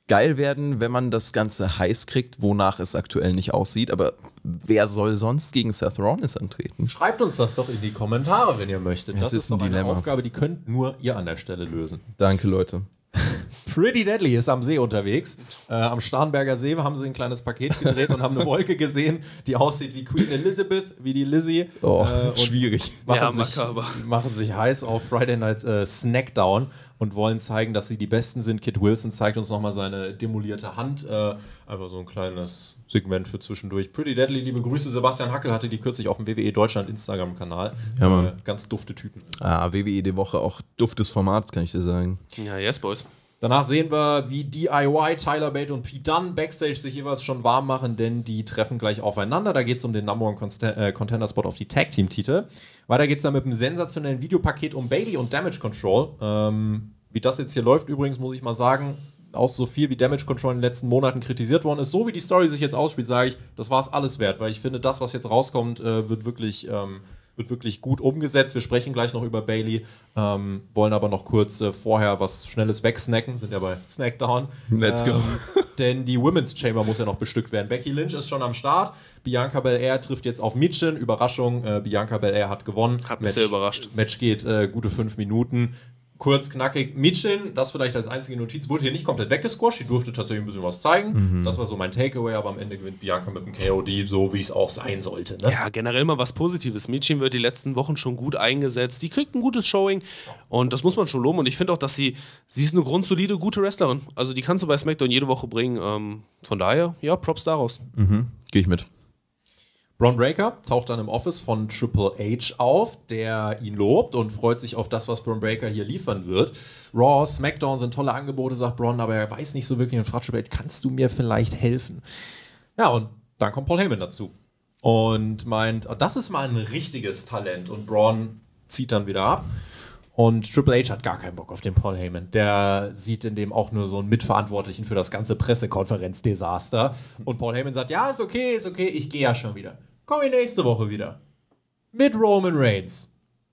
geil werden, wenn man das Ganze heiß kriegt, wonach es aktuell nicht aussieht. Aber wer soll sonst gegen Seth Rollins antreten? Schreibt uns das doch in die Kommentare, wenn ihr möchtet. Das ist doch ein Dilemma. Eine Aufgabe, die könnt nur ihr an der Stelle lösen. Danke, Leute. Pretty Deadly ist am See unterwegs. Am Starnberger See haben sie ein kleines Paket gedreht und haben eine Wolke gesehen, die aussieht wie Queen Elizabeth, wie die Lizzie. Oh, und schwierig. Machen sich heiß auf Friday Night Snackdown und wollen zeigen, dass sie die Besten sind. Kit Wilson zeigt uns nochmal seine demolierte Hand. Einfach so ein kleines Segment für zwischendurch. Pretty Deadly, liebe Grüße. Sebastian Hackel hatte die kürzlich auf dem WWE Deutschland Instagram-Kanal. Ja, Mann. Ganz dufte Typen. WWE die Woche auch duftes Format, kann ich dir sagen. Ja, yes, Boys. Danach sehen wir, wie DIY, Tyler Bate und Pete Dunne backstage sich jeweils schon warm machen, denn die treffen gleich aufeinander. Da geht es um den Number One Contender-Spot auf die Tag-Team-Titel. Weiter geht es dann mit einem sensationellen Videopaket um Bayley und Damage Control. Wie das jetzt hier läuft übrigens, muss ich mal sagen, auch so viel wie Damage Control in den letzten Monaten kritisiert worden ist, so wie die Story sich jetzt ausspielt, sage ich, das war es alles wert, weil ich finde, das, was jetzt rauskommt, wird wirklich gut umgesetzt. Wir sprechen gleich noch über Bayley, wollen aber noch kurz vorher was Schnelles wegsnacken, sind ja bei Snackdown. Let's go. Denn die Women's Chamber muss ja noch bestückt werden. Becky Lynch ist schon am Start, Bianca Belair trifft jetzt auf Michin, Überraschung, Bianca Belair hat gewonnen. Hat mich sehr überrascht. Match geht gute 5 Minuten. Kurz, knackig. Michin, das vielleicht als einzige Notiz, wurde hier nicht komplett weggesquasht. Die durfte tatsächlich ein bisschen was zeigen. Das war so mein Takeaway, aber am Ende gewinnt Bianca mit dem KOD, so wie es auch sein sollte. Ne? Ja, generell mal was Positives. Michin wird die letzten Wochen schon gut eingesetzt. Die kriegt ein gutes Showing und das muss man schon loben. Und ich finde auch, dass sie ist eine grundsolide, gute Wrestlerin. Also die kannst du bei SmackDown jede Woche bringen. Von daher, ja, Props daraus. Gehe ich mit. Bron Breakker taucht dann im Office von Triple H auf, der ihn lobt und freut sich auf das, was Bron Breakker hier liefern wird. Raw, SmackDown sind tolle Angebote, sagt Bron, aber er weiß nicht so wirklich und fragt Triple H, kannst du mir vielleicht helfen? Ja, und dann kommt Paul Heyman dazu und meint, oh, das ist mal ein richtiges Talent und Braun zieht dann wieder ab. Und Triple H hat gar keinen Bock auf den Paul Heyman. Der sieht in dem auch nur so einen Mitverantwortlichen für das ganze Pressekonferenz-Desaster. Und Paul Heyman sagt, ja, ist okay, ich gehe ja schon wieder. Komm ich nächste Woche wieder. Mit Roman Reigns.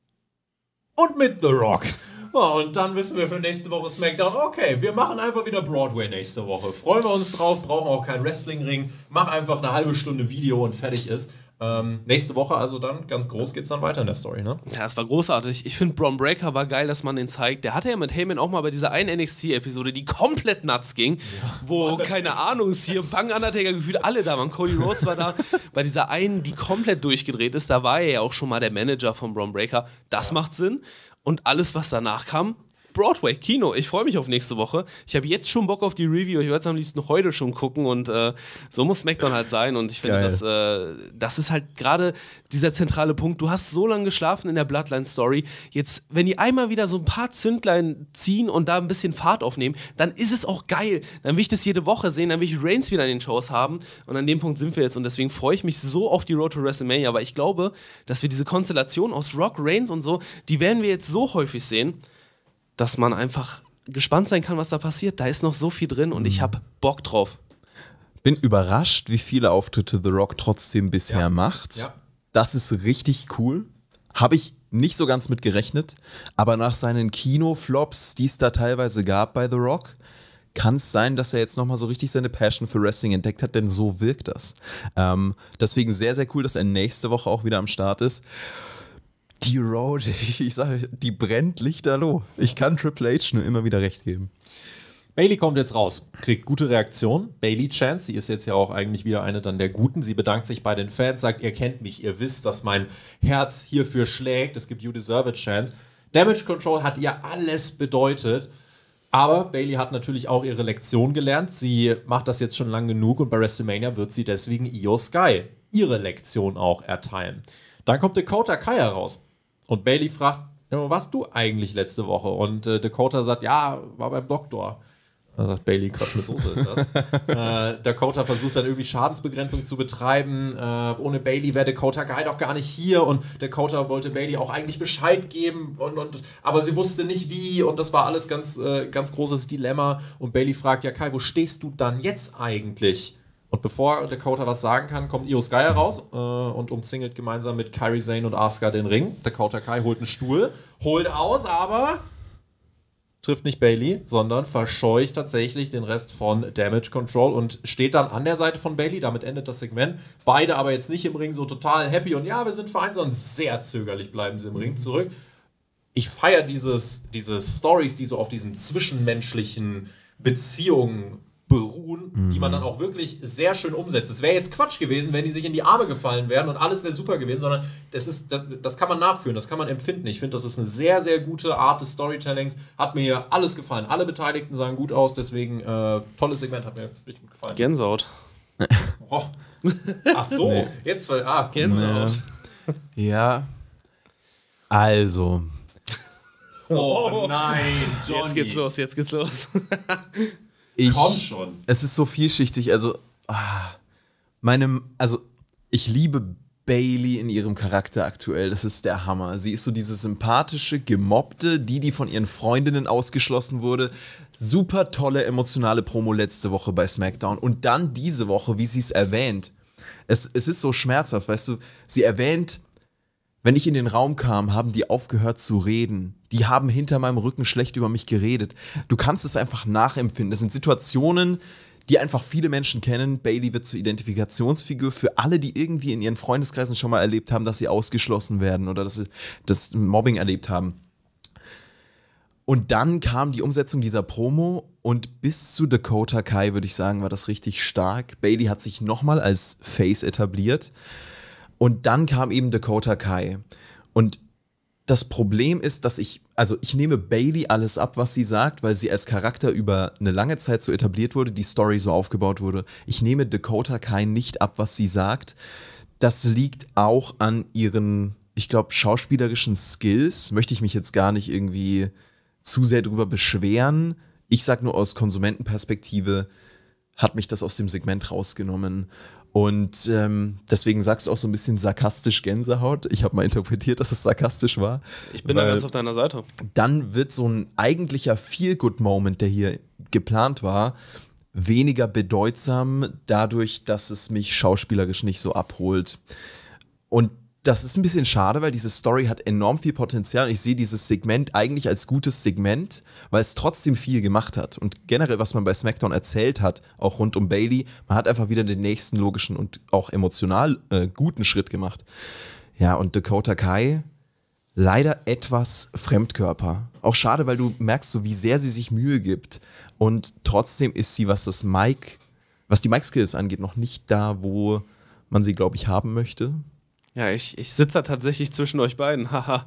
Und mit The Rock. Oh, und dann wissen wir für nächste Woche SmackDown, okay, wir machen einfach wieder Broadway nächste Woche. Freuen wir uns drauf, brauchen auch keinen Wrestling-Ring. Mach einfach eine halbe Stunde Video und fertig ist. Nächste Woche also dann, ganz groß geht's dann weiter in der Story, ne? Ja, es war großartig. Ich finde, Bron Breakker war geil, dass man den zeigt. Der hatte ja mit Heyman auch mal bei dieser einen NXT-Episode, die komplett nuts ging, wo, keine Ahnung, hier Bang Undertaker gefühlt alle da waren. Cody Rhodes war da. Bei dieser einen, die komplett durchgedreht ist, da war er ja auch schon mal der Manager von Bron Breakker. Das macht Sinn. Und alles, was danach kam, Broadway, Kino. Ich freue mich auf nächste Woche. Ich habe jetzt schon Bock auf die Review. Ich werde es am liebsten heute schon gucken und so muss SmackDown halt sein. Und ich finde, das ist halt gerade dieser zentrale Punkt. Du hast so lange geschlafen in der Bloodline-Story. Jetzt, wenn die einmal wieder so ein paar Zündlein ziehen und da ein bisschen Fahrt aufnehmen, dann ist es auch geil. Dann will ich das jede Woche sehen, dann will ich Reigns wieder in den Shows haben. Und an dem Punkt sind wir jetzt. Und deswegen freue ich mich so auf die Road to WrestleMania. Aber ich glaube, dass wir diese Konstellation aus Rock, Reigns und so, die werden wir jetzt so häufig sehen, dass man einfach gespannt sein kann, was da passiert. Da ist noch so viel drin und ich habe Bock drauf. Bin überrascht, wie viele Auftritte The Rock trotzdem bisher macht. Ja. Das ist richtig cool. Habe ich nicht so ganz mit gerechnet. Aber nach seinen Kinoflops, die es da teilweise gab bei The Rock, kann es sein, dass er jetzt nochmal so richtig seine Passion für Wrestling entdeckt hat, denn so wirkt das. Deswegen sehr, sehr cool, dass er nächste Woche auch wieder am Start ist. Die Road, ich sage, die brennt lichterloh. Ich kann Triple H nur immer wieder recht geben. Bayley kommt jetzt raus, kriegt gute Reaktion. Bayley Chance, sie ist jetzt ja auch eigentlich wieder eine dann der Guten. Sie bedankt sich bei den Fans, sagt, ihr kennt mich, ihr wisst, dass mein Herz hierfür schlägt. Es gibt You Deserve a Chance. Damage Control hat ihr alles bedeutet. Aber Bayley hat natürlich auch ihre Lektion gelernt. Sie macht das jetzt schon lang genug und bei WrestleMania wird sie deswegen Io Sky ihre Lektion auch erteilen. Dann kommt Dakota Kai heraus. Und Bayley fragt, ja, wo warst du eigentlich letzte Woche? Und Dakota sagt, ja, war beim Doktor. Dann sagt Bayley, Quatsch mit Soße ist das. Dakota versucht dann irgendwie Schadensbegrenzung zu betreiben. Ohne Bayley wäre Dakota Kai doch gar nicht hier. Und Dakota wollte Bayley auch eigentlich Bescheid geben. Aber sie wusste nicht wie. Und das war alles ganz großes Dilemma. Und Bayley fragt, ja Kai, wo stehst du dann jetzt eigentlich? Und bevor Dakota was sagen kann, kommt Io Sky raus und umzingelt gemeinsam mit Kairi Sane und Asuka den Ring. Dakota Kai holt einen Stuhl, holt aus, aber trifft nicht Bayley, sondern verscheucht tatsächlich den Rest von Damage Control und steht dann an der Seite von Bayley. Damit endet das Segment. Beide aber jetzt nicht im Ring so total happy und ja, wir sind vereint, sondern sehr zögerlich bleiben sie im Ring zurück. Ich feiere diese Stories, die so auf diesen zwischenmenschlichen Beziehungen beruhen, die man dann auch wirklich sehr schön umsetzt. Es wäre jetzt Quatsch gewesen, wenn die sich in die Arme gefallen wären und alles wäre super gewesen, sondern das kann man nachführen, das kann man empfinden. Ich finde, das ist eine sehr, sehr gute Art des Storytellings. Hat mir hier alles gefallen. Alle Beteiligten sahen gut aus, deswegen tolles Segment, hat mir richtig gut gefallen. Gänsehaut. Oh. Ach so, Nee. jetzt Gänsehaut. Ja. Also. Oh nein, Johnny. Jetzt geht's los. Komm schon. Es ist so vielschichtig. Also, ich liebe Bayley in ihrem Charakter aktuell. Das ist der Hammer. Sie ist so diese sympathische, gemobbte, die von ihren Freundinnen ausgeschlossen wurde. Super tolle, emotionale Promo letzte Woche bei SmackDown. Und dann diese Woche, wie sie es erwähnt. Es ist so schmerzhaft, weißt du. Sie erwähnt, wenn ich in den Raum kam, haben die aufgehört zu reden. Die haben hinter meinem Rücken schlecht über mich geredet. Du kannst es einfach nachempfinden. Das sind Situationen, die einfach viele Menschen kennen. Bayley wird zur Identifikationsfigur für alle, die irgendwie in ihren Freundeskreisen schon mal erlebt haben, dass sie ausgeschlossen werden oder dass sie das Mobbing erlebt haben. Und dann kam die Umsetzung dieser Promo und bis zu Dakota Kai, würde ich sagen, war das richtig stark. Bayley hat sich nochmal als Face etabliert. Und dann kam eben Dakota Kai. Und das Problem ist, dass ich nehme Bayley alles ab, was sie sagt, weil sie als Charakter über eine lange Zeit so etabliert wurde, die Story so aufgebaut wurde. Ich nehme Dakota Kai nicht ab, was sie sagt. Das liegt auch an ihren, ich glaube, schauspielerischen Skills. Möchte ich mich jetzt gar nicht irgendwie zu sehr drüber beschweren. Ich sag nur aus Konsumentenperspektive hat mich das aus dem Segment rausgenommen. Und deswegen sagst du auch so ein bisschen sarkastisch Gänsehaut. Ich habe mal interpretiert, dass es sarkastisch war. Ich bin da ganz auf deiner Seite. Dann wird so ein eigentlicher Feel-Good-Moment, der hier geplant war, weniger bedeutsam dadurch, dass es mich schauspielerisch nicht so abholt. Und das ist ein bisschen schade, weil diese Story hat enorm viel Potenzial. Ich sehe dieses Segment eigentlich als gutes Segment, weil es trotzdem viel gemacht hat. Und generell, was man bei SmackDown erzählt hat, auch rund um Bayley, man hat einfach wieder den nächsten logischen und auch emotional guten Schritt gemacht. Ja, und Dakota Kai, leider etwas Fremdkörper. Auch schade, weil du merkst so, wie sehr sie sich Mühe gibt. Und trotzdem ist sie, was die Mic-Skills angeht, noch nicht da, wo man sie, glaube ich, haben möchte. Ja, ich sitze da tatsächlich zwischen euch beiden. Haha.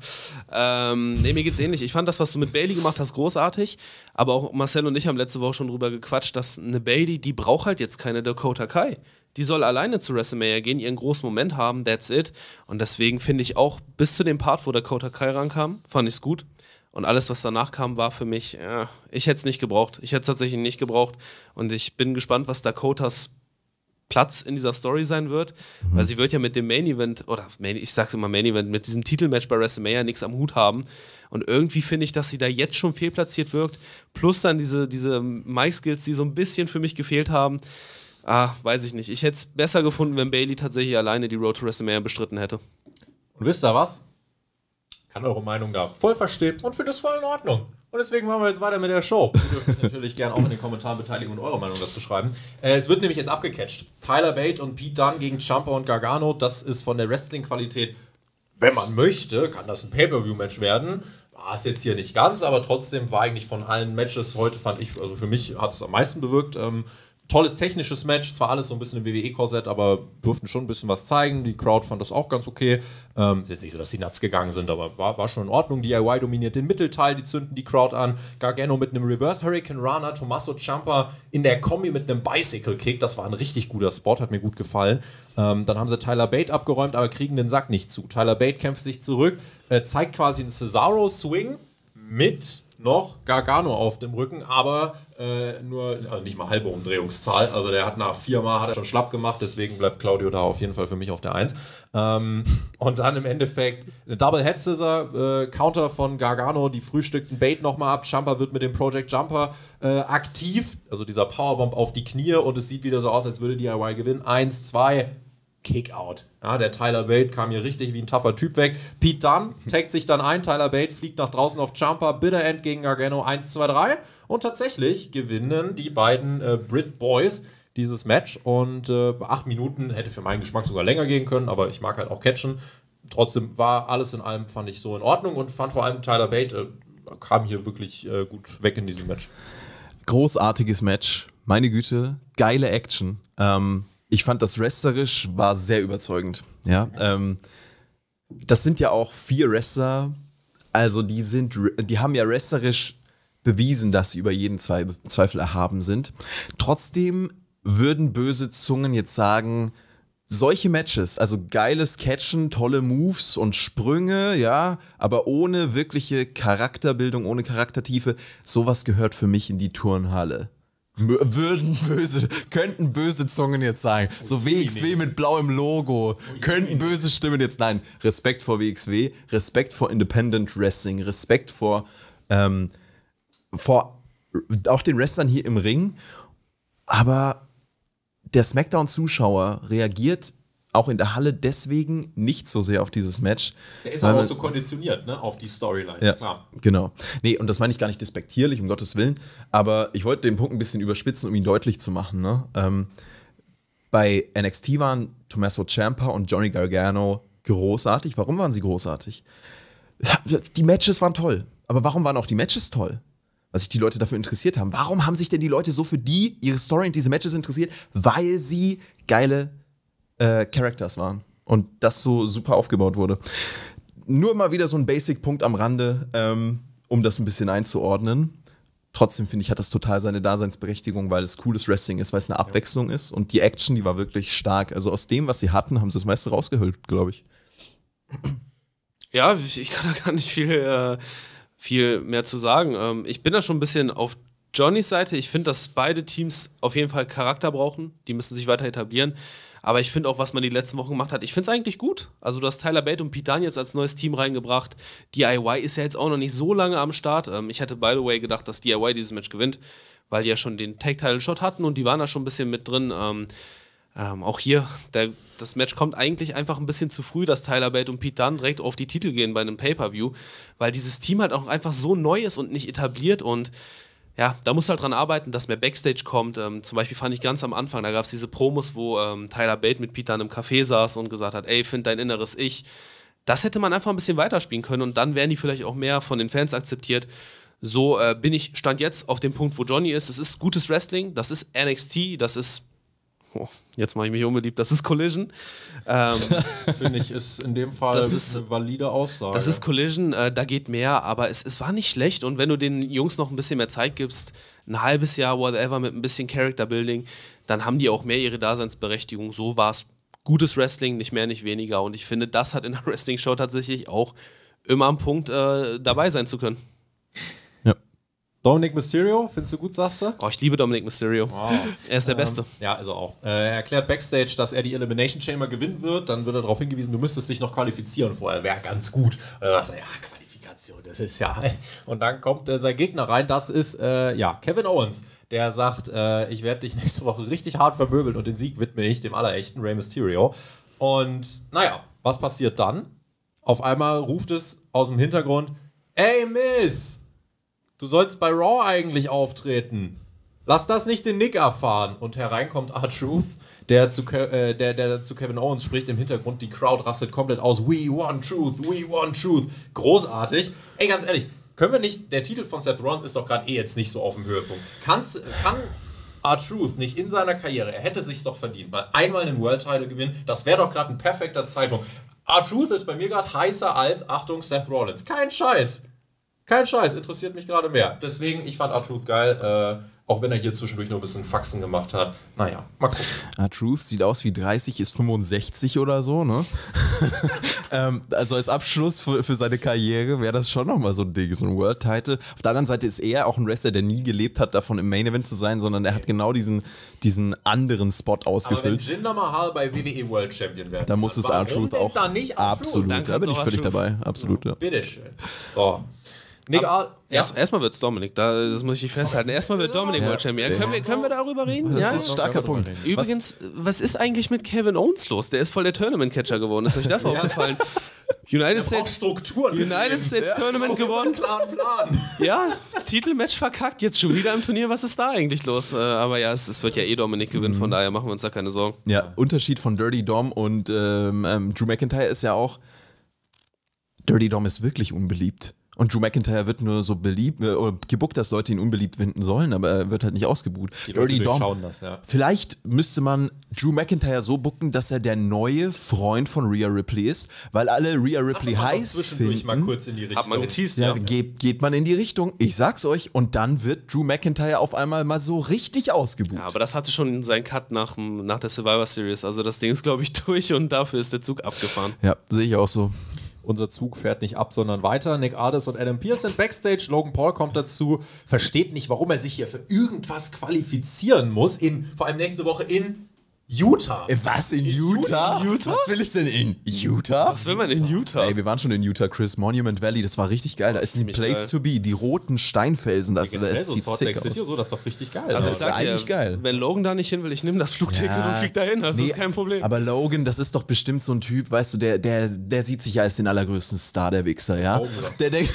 Mir geht's ähnlich. Ich fand das, was du mit Bayley gemacht hast, großartig. Aber auch Marcel und ich haben letzte Woche schon drüber gequatscht, dass eine Bayley, die braucht halt jetzt keine Dakota Kai. Die soll alleine zu WrestleMania gehen, ihren großen Moment haben, that's it. Und deswegen finde ich auch, bis zu dem Part, wo Dakota Kai rankam, fand ich's gut. Und alles, was danach kam, war für mich, ich hätte es nicht gebraucht. Ich hätte es tatsächlich nicht gebraucht. Und ich bin gespannt, was Dakotas Platz in dieser Story sein wird, weil sie wird ja mit dem Main Event, ich sag's immer Main Event, mit diesem Titelmatch bei WrestleMania nichts am Hut haben. Und irgendwie finde ich, dass sie da jetzt schon fehlplatziert wirkt, plus dann diese Mic-Skills, die so ein bisschen für mich gefehlt haben. Weiß ich nicht. Ich hätte es besser gefunden, wenn Bayley tatsächlich alleine die Road to WrestleMania bestritten hätte. Und wisst ihr was? Kann eure Meinung da voll verstehen und finde es voll in Ordnung. Und deswegen machen wir jetzt weiter mit der Show. Ihr dürft euch natürlich gerne auch in den Kommentaren beteiligen und eure Meinung dazu schreiben. Es wird nämlich jetzt abgecatcht. Tyler Bate und Pete Dunne gegen Ciampa und Gargano. Das ist von der Wrestling-Qualität, wenn man möchte, kann das ein Pay-Per-View-Match werden. War es jetzt hier nicht ganz, aber trotzdem war eigentlich von allen Matches heute, fand ich, also für mich hat es am meisten bewirkt. Tolles technisches Match, zwar alles so ein bisschen im WWE-Korsett, aber durften schon ein bisschen was zeigen. Die Crowd fand das auch ganz okay. Ist jetzt nicht so, dass die nuts gegangen sind, aber war schon in Ordnung. DIY dominiert den Mittelteil, die zünden die Crowd an. Gargano mit einem Reverse Hurricane Rana, Tommaso Ciampa in der Kombi mit einem Bicycle Kick. Das war ein richtig guter Spot, hat mir gut gefallen. Dann haben sie Tyler Bate abgeräumt, aber kriegen den Sack nicht zu. Tyler Bate kämpft sich zurück, zeigt quasi einen Cesaro-Swing mit noch Gargano auf dem Rücken, aber nicht mal halbe Umdrehungszahl. Also der hat nach 4 Mal hat er schon schlapp gemacht, deswegen bleibt Claudio da auf jeden Fall für mich auf der 1. Und dann im Endeffekt eine Double Head Scissor, Counter von Gargano, die frühstückten Bate nochmal ab. Ciampa wird mit dem Project Jumper aktiv, also dieser Powerbomb auf die Knie und es sieht wieder so aus, als würde DIY gewinnen. 1, 2, Kickout. Ja, der Tyler Bate kam hier richtig wie ein tougher Typ weg. Pete Dunne taggt sich dann ein. Tyler Bate fliegt nach draußen auf Ciampa. Bitter End gegen Gargano 1, 2, 3. Und tatsächlich gewinnen die beiden Brit Boys dieses Match. Und 8 Minuten hätte für meinen Geschmack sogar länger gehen können, aber ich mag halt auch catchen. Trotzdem war alles in allem, fand ich, so in Ordnung und fand vor allem Tyler Bate kam hier wirklich gut weg in diesem Match. Großartiges Match. Meine Güte, geile Action. Ich fand, das wrestlerisch war sehr überzeugend. Ja, das sind ja auch 4 Wrestler. Also die haben ja wrestlerisch bewiesen, dass sie über jeden Zweifel erhaben sind. Trotzdem würden böse Zungen jetzt sagen, solche Matches, also geiles Catchen, tolle Moves und Sprünge, ja, aber ohne wirkliche Charakterbildung, ohne Charaktertiefe, sowas gehört für mich in die Turnhalle. Könnten böse Zungen jetzt sagen. So WXW mit blauem Logo. Könnten böse Stimmen jetzt, nein. Respekt vor WXW, Respekt vor Independent Wrestling, Respekt vor auch den Wrestlern hier im Ring. Aber der SmackDown-Zuschauer reagiert auch in der Halle deswegen nicht so sehr auf dieses Match. Der ist aber auch so konditioniert, ne, auf die Storylines, ja, klar. Genau. Nee, und das meine ich gar nicht despektierlich, um Gottes Willen, aber ich wollte den Punkt ein bisschen überspitzen, um ihn deutlich zu machen. Ne? Bei NXT waren Tommaso Ciampa und Johnny Gargano großartig. Warum waren sie großartig? Die Matches waren toll. Aber warum waren auch die Matches toll? Was sich die Leute dafür interessiert haben. Warum haben sich denn die Leute so für ihre Story und diese Matches interessiert? Weil sie geile Characters waren. Und das so super aufgebaut wurde. Nur mal wieder so ein Basic-Punkt am Rande, um das ein bisschen einzuordnen. Trotzdem finde ich, hat das total seine Daseinsberechtigung, weil es cooles Wrestling ist, weil es eine Abwechslung ist. Und die Action, die war wirklich stark. Also aus dem, was sie hatten, haben sie das meiste rausgehüllt, glaube ich. Ja, ich kann da gar nicht viel mehr zu sagen. Ich bin da schon ein bisschen auf Johnnys Seite. Ich finde, dass beide Teams auf jeden Fall Charakter brauchen. Die müssen sich weiter etablieren. Aber ich finde auch, was man die letzten Wochen gemacht hat, ich finde es eigentlich gut. Also du hast Tyler Bate und Pete Dunne jetzt als neues Team reingebracht. DIY ist ja jetzt auch noch nicht so lange am Start. Ich hätte, by the way, gedacht, dass DIY dieses Match gewinnt, weil die ja schon den Tag-Title-Shot hatten und die waren da schon ein bisschen mit drin. Auch hier, das Match kommt eigentlich einfach ein bisschen zu früh, dass Tyler Bate und Pete Dunne direkt auf die Titel gehen bei einem Pay-Per-View, weil dieses Team halt auch einfach so neu ist und nicht etabliert und ja, da musst du halt dran arbeiten, dass mehr Backstage kommt. Zum Beispiel fand ich ganz am Anfang, da gab es diese Promos, wo Tyler Bate mit Pete Dunne im Café saß und gesagt hat, ey, find dein inneres Ich. Das hätte man einfach ein bisschen weiterspielen können und dann wären die vielleicht auch mehr von den Fans akzeptiert. So stand jetzt auf dem Punkt, wo Johnny ist. Es ist gutes Wrestling, das ist NXT, das ist jetzt mache ich mich unbeliebt, das ist Collision. Finde ich, ist in dem Fall eine valide Aussage. Das ist Collision, da geht mehr, aber es war nicht schlecht und wenn du den Jungs noch ein bisschen mehr Zeit gibst, ein halbes Jahr, whatever, mit ein bisschen Character Building, dann haben die auch mehr ihre Daseinsberechtigung. So war es gutes Wrestling, nicht mehr, nicht weniger und ich finde, das hat in der Wrestling-Show tatsächlich auch immer am Punkt dabei sein zu können. Dominic Mysterio, findest du gut, sagst du? Oh, ich liebe Dominic Mysterio. Wow. Er ist der Beste. Ja, also auch. Er erklärt Backstage, dass er die Elimination Chamber gewinnen wird. Dann wird er darauf hingewiesen, du müsstest dich noch qualifizieren vorher. Wäre ganz gut. Und er dachte, ja, Qualifikation, das ist ja... Und dann kommt sein Gegner rein, das ist Kevin Owens. Der sagt, ich werde dich nächste Woche richtig hart vermöbeln und den Sieg widme ich dem allerechten Rey Mysterio. Und naja, was passiert dann? Auf einmal ruft es aus dem Hintergrund, ey Miss! Du sollst bei Raw eigentlich auftreten. Lass das nicht den Nick erfahren. Und hereinkommt R-Truth, der zu Kevin Owens spricht im Hintergrund. Die Crowd rastet komplett aus. We want truth, we want truth. Großartig. Ey, ganz ehrlich, können wir nicht, der Titel von Seth Rollins ist doch gerade jetzt nicht so auf dem Höhepunkt. Kann R-Truth nicht in seiner Karriere, er hätte es sich doch verdient, mal einmal einen World Title gewinnen, das wäre doch gerade ein perfekter Zeitpunkt. R-Truth ist bei mir gerade heißer als, Achtung, Seth Rollins. Kein Scheiß. Kein Scheiß, interessiert mich gerade mehr. Deswegen, ich fand R-Truth geil, auch wenn er hier zwischendurch nur ein bisschen Faxen gemacht hat. Naja, mal gucken. R-Truth sieht aus wie 30, ist 65 oder so, ne? Also als Abschluss für seine Karriere wäre das schon nochmal so ein Ding, so ein World-Title. Auf der anderen Seite ist er auch ein Wrestler, der nie gelebt hat, davon im Main-Event zu sein, sondern er hat genau diesen anderen Spot ausgefüllt. Aber wenn Jinder Mahal bei WWE World Champion wäre, da muss es R-Truth auch. Da nicht absolut, da bin ich völlig dabei. Absolut, ja. Bitteschön. So. Erstmal wird's Dominik, das muss ich festhalten. Erstmal wird Dominik World Champion. Können wir darüber reden? Das ist ein starker Punkt. Übrigens, was ist eigentlich mit Kevin Owens los? Der ist voll der Tournament-Catcher geworden. Ist euch das aufgefallen? United States Tournament gewonnen. Plan. Ja, Titelmatch verkackt, jetzt schon wieder im Turnier. Was ist da eigentlich los? Aber ja, es wird ja Dominik gewinnen, von daher machen wir uns da keine Sorgen. Ja, Unterschied von Dirty Dom und Drew McIntyre ist ja auch, Dirty Dom ist wirklich unbeliebt. Und Drew McIntyre wird nur so beliebt, gebuckt, dass Leute ihn unbeliebt finden sollen, aber er wird halt nicht ausgebucht. Dirty Dom. Das, ja. Vielleicht müsste man Drew McIntyre so booken, dass er der neue Freund von Rhea Ripley ist, weil alle Rhea Ripley heiß finden. Mal kurz in die Richtung. Hat man geteased, ja. Geht man in die Richtung, ich sag's euch, und dann wird Drew McIntyre auf einmal mal so richtig ausgebucht. Ja, aber das hatte schon seinen Cut nach der Survivor Series. Also das Ding ist, glaube ich, durch und dafür ist der Zug abgefahren. Ja, sehe ich auch so. Unser Zug fährt nicht ab, sondern weiter. Nick Aldis und Adam Pearce sind Backstage. Logan Paul kommt dazu, versteht nicht, warum er sich hier für irgendwas qualifizieren muss. Vor allem nächste Woche in Utah. Was, in Utah? Was will ich denn in Utah? Was will man in Utah? Ey, wir waren schon in Utah, Chris. Monument Valley, das war richtig geil. Da ist ein Place to be. Die roten Steinfelsen, das sieht sick aus. So, das ist doch richtig geil. Also das ist eigentlich geil. Wenn Logan da nicht hin will, ich nehme das Flugticket und fliege dahin. Das ist kein Problem. Aber Logan, das ist doch bestimmt so ein Typ, weißt du, der sieht sich ja als den allergrößten Star, der Wichser, ja? Der denkt...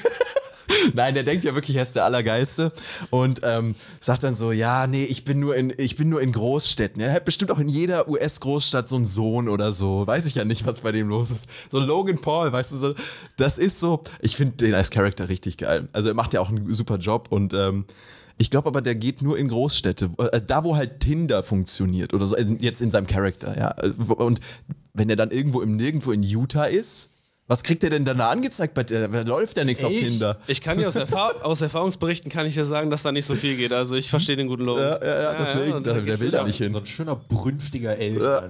Nein, der denkt ja wirklich, er ist der Allergeilste und sagt dann so, ja, nee, ich bin nur in Großstädten. Er hat bestimmt auch in jeder US-Großstadt so einen Sohn oder so. Weiß ich ja nicht, was bei dem los ist. So Logan Paul, weißt du, so, das ist so, ich finde den als Charakter richtig geil. Also er macht ja auch einen super Job und ich glaube aber, der geht nur in Großstädte, also da, wo halt Tinder funktioniert oder so, jetzt in seinem Charakter, ja. Und wenn er dann irgendwo im Nirgendwo in Utah ist, was kriegt er denn da angezeigt? Da läuft ja nichts auf Tinder. Ich kann dir aus Erfahrungsberichten kann ich dir sagen, dass da nicht so viel geht. Also ich verstehe den guten Logan. Ja, deswegen, der will da nicht hin. So ein schöner, brünftiger Elch. Ja.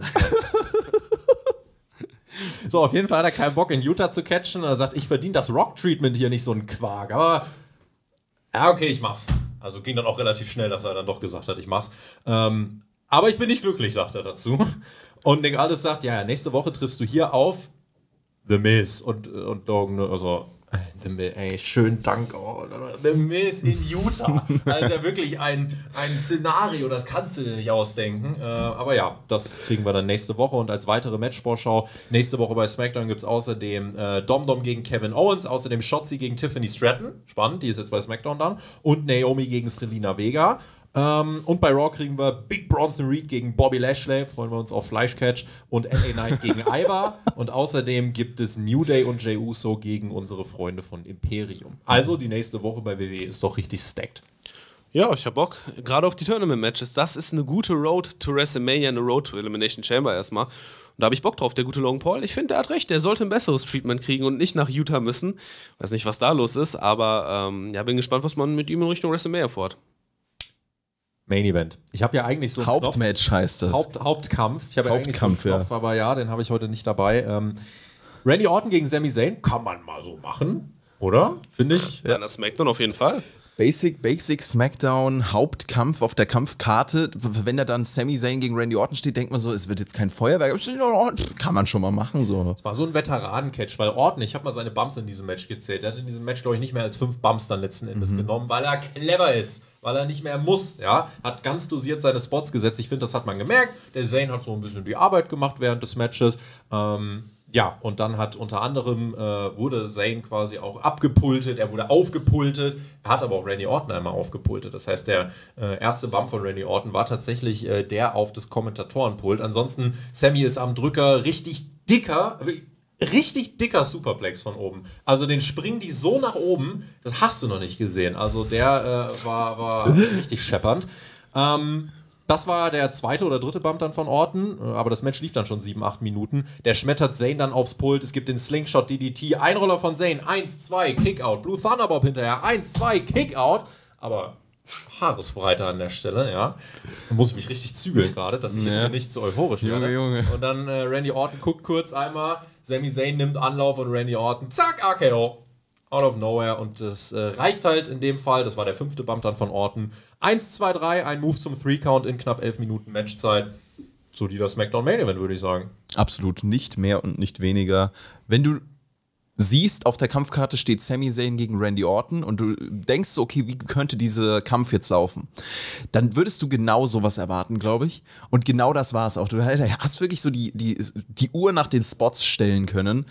So, auf jeden Fall hat er keinen Bock, in Utah zu catchen. Er sagt, ich verdiene das Rock-Treatment hier nicht, so ein Quark. Aber, ja, okay, ich mach's. Also ging dann auch relativ schnell, dass er dann doch gesagt hat, ich mach's. Aber ich bin nicht glücklich, sagt er dazu. Und Nick Aldis sagt, ja, nächste Woche triffst du hier auf The Miz und Logan, also The Miz, ey, schönen Dank, The Miz in Utah. Also ja wirklich ein Szenario, das kannst du dir nicht ausdenken. Aber ja, das kriegen wir dann nächste Woche und als weitere Matchvorschau. Nächste Woche bei SmackDown gibt es außerdem Dom gegen Kevin Owens, außerdem Shotzi gegen Tiffany Stratton, spannend, die ist jetzt bei SmackDown dann, und Naomi gegen Selena Vega. Und bei Raw kriegen wir Big Bronson Reed gegen Bobby Lashley, freuen wir uns auf Flashcatch, und LA Knight gegen Ivar. Und außerdem gibt es New Day und Jey Uso gegen unsere Freunde von Imperium. Also die nächste Woche bei WWE ist doch richtig stacked. Ja, ich hab Bock. Gerade auf die Tournament-Matches. Das ist eine gute Road to WrestleMania, eine Road to Elimination Chamber erstmal. Und da habe ich Bock drauf, der gute Logan Paul. Ich finde, der hat recht. Der sollte ein besseres Treatment kriegen und nicht nach Utah müssen. Weiß nicht, was da los ist, aber bin gespannt, was man mit ihm in Richtung WrestleMania vorhat. Main Event. Ich habe ja eigentlich so einen Hauptmatch Knopf. heißt das. Hauptkampf. Ich habe ja eigentlich so einen Knopf, aber ja, den habe ich heute nicht dabei. Randy Orton gegen Sami Zayn kann man mal so machen, oder? Finde ich. Ja, das SmackDown auf jeden Fall. Basic Smackdown, Hauptkampf auf der Kampfkarte. Wenn da dann Sami Zayn gegen Randy Orton steht, denkt man so, es wird jetzt kein Feuerwerk. Kann man schon mal machen. So. Es war so ein Veteranen-Catch, weil Orton, ich habe mal seine Bumps in diesem Match gezählt. Er hat in diesem Match, glaube ich, nicht mehr als 5 Bumps dann letzten Endes genommen, weil er clever ist, weil er nicht mehr muss. Ja? Hat ganz dosiert seine Spots gesetzt. Ich finde, das hat man gemerkt. Der Zayn hat so ein bisschen die Arbeit gemacht während des Matches. Ja, und dann hat unter anderem wurde Zayn quasi auch abgepultet, er wurde aufgepultet, er hat aber auch Randy Orton einmal aufgepultet. Das heißt, der erste Bump von Randy Orton war tatsächlich der auf das Kommentatorenpult. Ansonsten, Sammy ist am Drücker, richtig dicker Superplex von oben. Also den springen die so nach oben, das hast du noch nicht gesehen. Also der war richtig scheppernd. Das war der zweite oder dritte Bump dann von Orton, aber das Match lief dann schon 7-8 Minuten. Der schmettert Zayn dann aufs Pult, es gibt den Slingshot DDT, Einroller von Zayn, 1-2, Kickout, Blue Thunderbob hinterher, 1-2, Kickout, aber Haaresbreite an der Stelle, ja. Da muss ich mich richtig zügeln gerade, dass ich jetzt hier nicht zu euphorisch werde. Junge. Und dann Randy Orton guckt kurz einmal, Sami Zayn nimmt Anlauf und Randy Orton, zack, RKO. Out of nowhere, und das reicht halt in dem Fall, das war der 5. Bump dann von Orton. 1, 2, 3, ein Move zum 3-Count in knapp 11 Minuten Matchzeit. Solider SmackDown Main Event, würde ich sagen. Absolut, nicht mehr und nicht weniger. Wenn du siehst, auf der Kampfkarte steht Sami Zayn gegen Randy Orton und du denkst so, okay, wie könnte dieser Kampf jetzt laufen? Dann würdest du genau sowas erwarten, glaube ich. Und genau das war es auch. Du hast wirklich so die Uhr nach den Spots stellen können.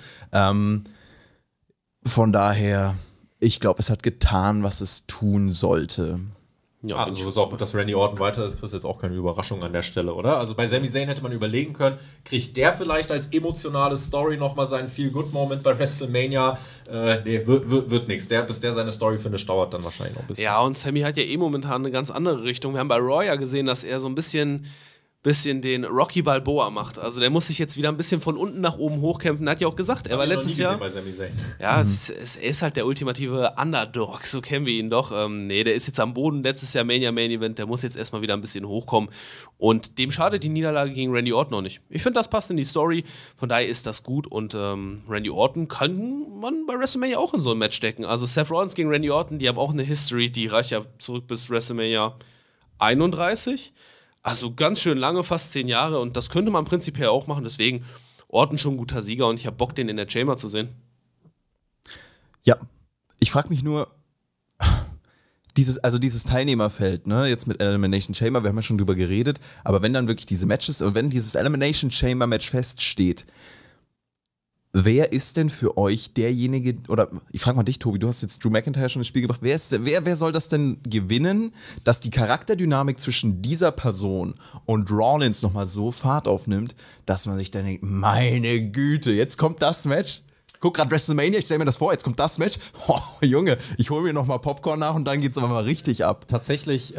Von daher, ich glaube, es hat getan, was es tun sollte. Ja, also ist auch, dass Randy Orton weiter ist, ist jetzt auch keine Überraschung an der Stelle, oder? Also bei Sami Zayn hätte man überlegen können, kriegt der vielleicht als emotionale Story nochmal seinen Feel-Good-Moment bei WrestleMania? Nee, wird nichts. Bis der seine Story finisht, dauert dann wahrscheinlich noch ein bisschen. Ja, und Sami hat ja momentan eine ganz andere Richtung. Wir haben bei Raw ja gesehen, dass er so ein bisschen den Rocky Balboa macht. Also der muss sich jetzt wieder ein bisschen von unten nach oben hochkämpfen. Er hat ja auch gesagt, er war letztes Jahr... Bei Sami Zayn. Ja, er ist halt der ultimative Underdog, so kennen wir ihn doch. Nee, der ist jetzt am Boden, letztes Jahr Mania Main Event, der muss jetzt erstmal wieder ein bisschen hochkommen. Und dem schadet die Niederlage gegen Randy Orton noch nicht. Ich finde, das passt in die Story, von daher ist das gut. Und Randy Orton kann man bei WrestleMania auch in so ein Match stecken. Also Seth Rollins gegen Randy Orton, die haben auch eine History, die reicht ja zurück bis WrestleMania 31. Also ganz schön lange, fast 10 Jahre, und das könnte man prinzipiell auch machen, deswegen Orton schon ein guter Sieger und ich habe Bock, den in der Chamber zu sehen. Ja, ich frage mich nur, dieses Teilnehmerfeld, ne, jetzt mit Elimination Chamber, wir haben ja schon drüber geredet, aber wenn dann wirklich diese Matches, wenn dieses Elimination Chamber Match feststeht, wer ist denn für euch derjenige, oder ich frage mal dich, Tobi, du hast jetzt Drew McIntyre schon ins Spiel gebracht, wer soll das denn gewinnen, dass die Charakterdynamik zwischen dieser Person und Rollins nochmal so Fahrt aufnimmt, dass man sich dann denkt, meine Güte, jetzt kommt das Match? Guck gerade WrestleMania, ich stelle mir das vor, jetzt kommt das Match. Oh, Junge, ich hole mir nochmal Popcorn nach und dann geht's aber mal richtig ab. Tatsächlich,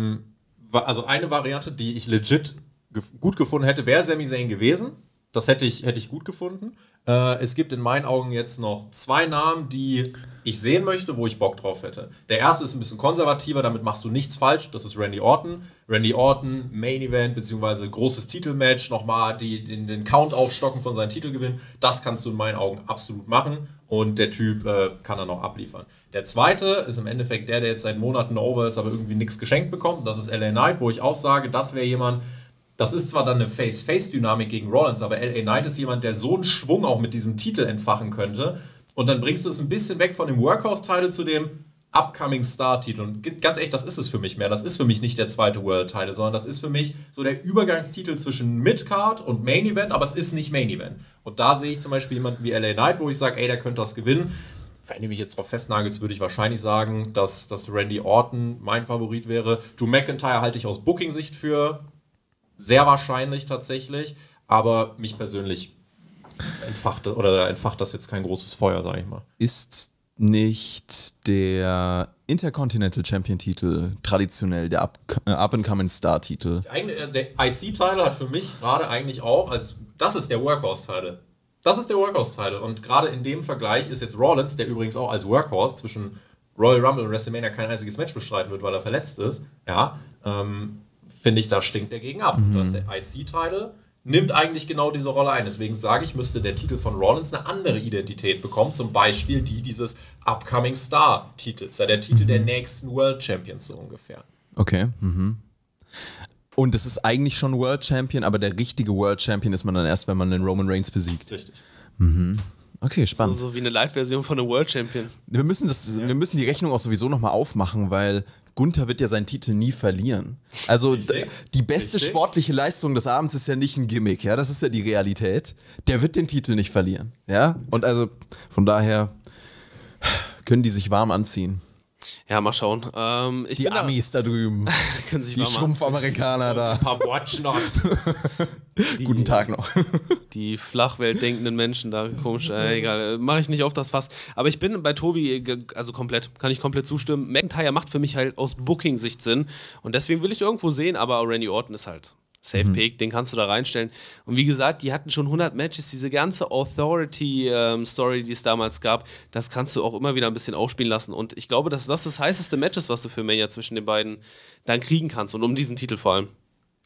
also eine Variante, die ich legit gut gefunden hätte, wäre Sami Zayn gewesen. Das hätte ich gut gefunden. Es gibt in meinen Augen jetzt noch 2 Namen, die ich sehen möchte, wo ich Bock drauf hätte. Der erste ist ein bisschen konservativer, damit machst du nichts falsch. Das ist Randy Orton. Randy Orton, Main Event, beziehungsweise großes Titelmatch, nochmal den Count aufstocken von seinem Titelgewinn. Das kannst du in meinen Augen absolut machen. Und der Typ kann dann auch abliefern. Der zweite ist im Endeffekt der jetzt seit Monaten over ist, aber irgendwie nichts geschenkt bekommt. Das ist LA Knight, wo ich auch sage, das wäre jemand... Das ist zwar dann eine Face-Face-Dynamik gegen Rollins, aber LA Knight ist jemand, der so einen Schwung auch mit diesem Titel entfachen könnte. Und dann bringst du es ein bisschen weg von dem Workhouse-Title zu dem Upcoming Star-Titel. Und ganz ehrlich, das ist es für mich mehr. Das ist für mich nicht der zweite World-Title, sondern das ist für mich so der Übergangstitel zwischen Mid-Card und Main-Event, aber es ist nicht Main-Event. Und da sehe ich zum Beispiel jemanden wie LA Knight, wo ich sage, ey, der könnte das gewinnen. Wenn du mich jetzt drauf festnagelst, würde ich wahrscheinlich sagen, dass Randy Orton mein Favorit wäre. Drew McIntyre halte ich aus Booking-Sicht für sehr wahrscheinlich tatsächlich, aber mich persönlich entfacht das jetzt kein großes Feuer, sage ich mal. Ist nicht der Intercontinental Champion-Titel traditionell der Up-and-Coming-Star-Titel? Der IC-Title hat für mich gerade eigentlich auch, das ist der Workhorse-Title. Das ist der Workhorse-Title. Und gerade in dem Vergleich ist jetzt Rollins, der übrigens auch als Workhorse zwischen Royal Rumble und WrestleMania kein einziges Match bestreiten wird, weil er verletzt ist, ja, finde ich, da stinkt der gegen ab. Du hast der IC-Title, nimmt eigentlich genau diese Rolle ein. Deswegen sage ich, müsste der Titel von Rollins eine andere Identität bekommen, zum Beispiel die dieses Upcoming Star-Titels, der Titel der nächsten World Champions so ungefähr. Okay. Und es ist eigentlich schon World Champion, aber der richtige World Champion ist man dann erst, wenn man den Roman Reigns besiegt. Richtig. Okay, spannend. So wie eine Light-Version von einem World Champion. Wir müssen die Rechnung auch sowieso nochmal aufmachen, weil Gunther wird ja seinen Titel nie verlieren. Also die beste sportliche Leistung des Abends ist ja nicht ein Gimmick, ja, das ist ja die Realität. Der wird den Titel nicht verlieren, ja. Und also von daher können die sich warm anziehen. Ja, mal schauen. Die Amis da drüben. Können sich die Schrumpfamerikaner da. Ein paar Watch noch. Guten Tag noch. Die Flachwelt denkenden Menschen da, komisch, egal, mache ich nicht auf das Fass. Aber ich bin bei Tobi, also kann ich komplett zustimmen. McIntyre macht für mich halt aus Booking-Sicht Sinn und deswegen will ich irgendwo sehen, aber Randy Orton ist halt Safe Pick, den kannst du da reinstellen. Und wie gesagt, die hatten schon 100 Matches, diese ganze Authority-Story, die es damals gab, das kannst du auch immer wieder ein bisschen aufspielen lassen. Und ich glaube, dass das heißeste Match ist, was du für Mania zwischen den beiden dann kriegen kannst und um diesen Titel vor allem.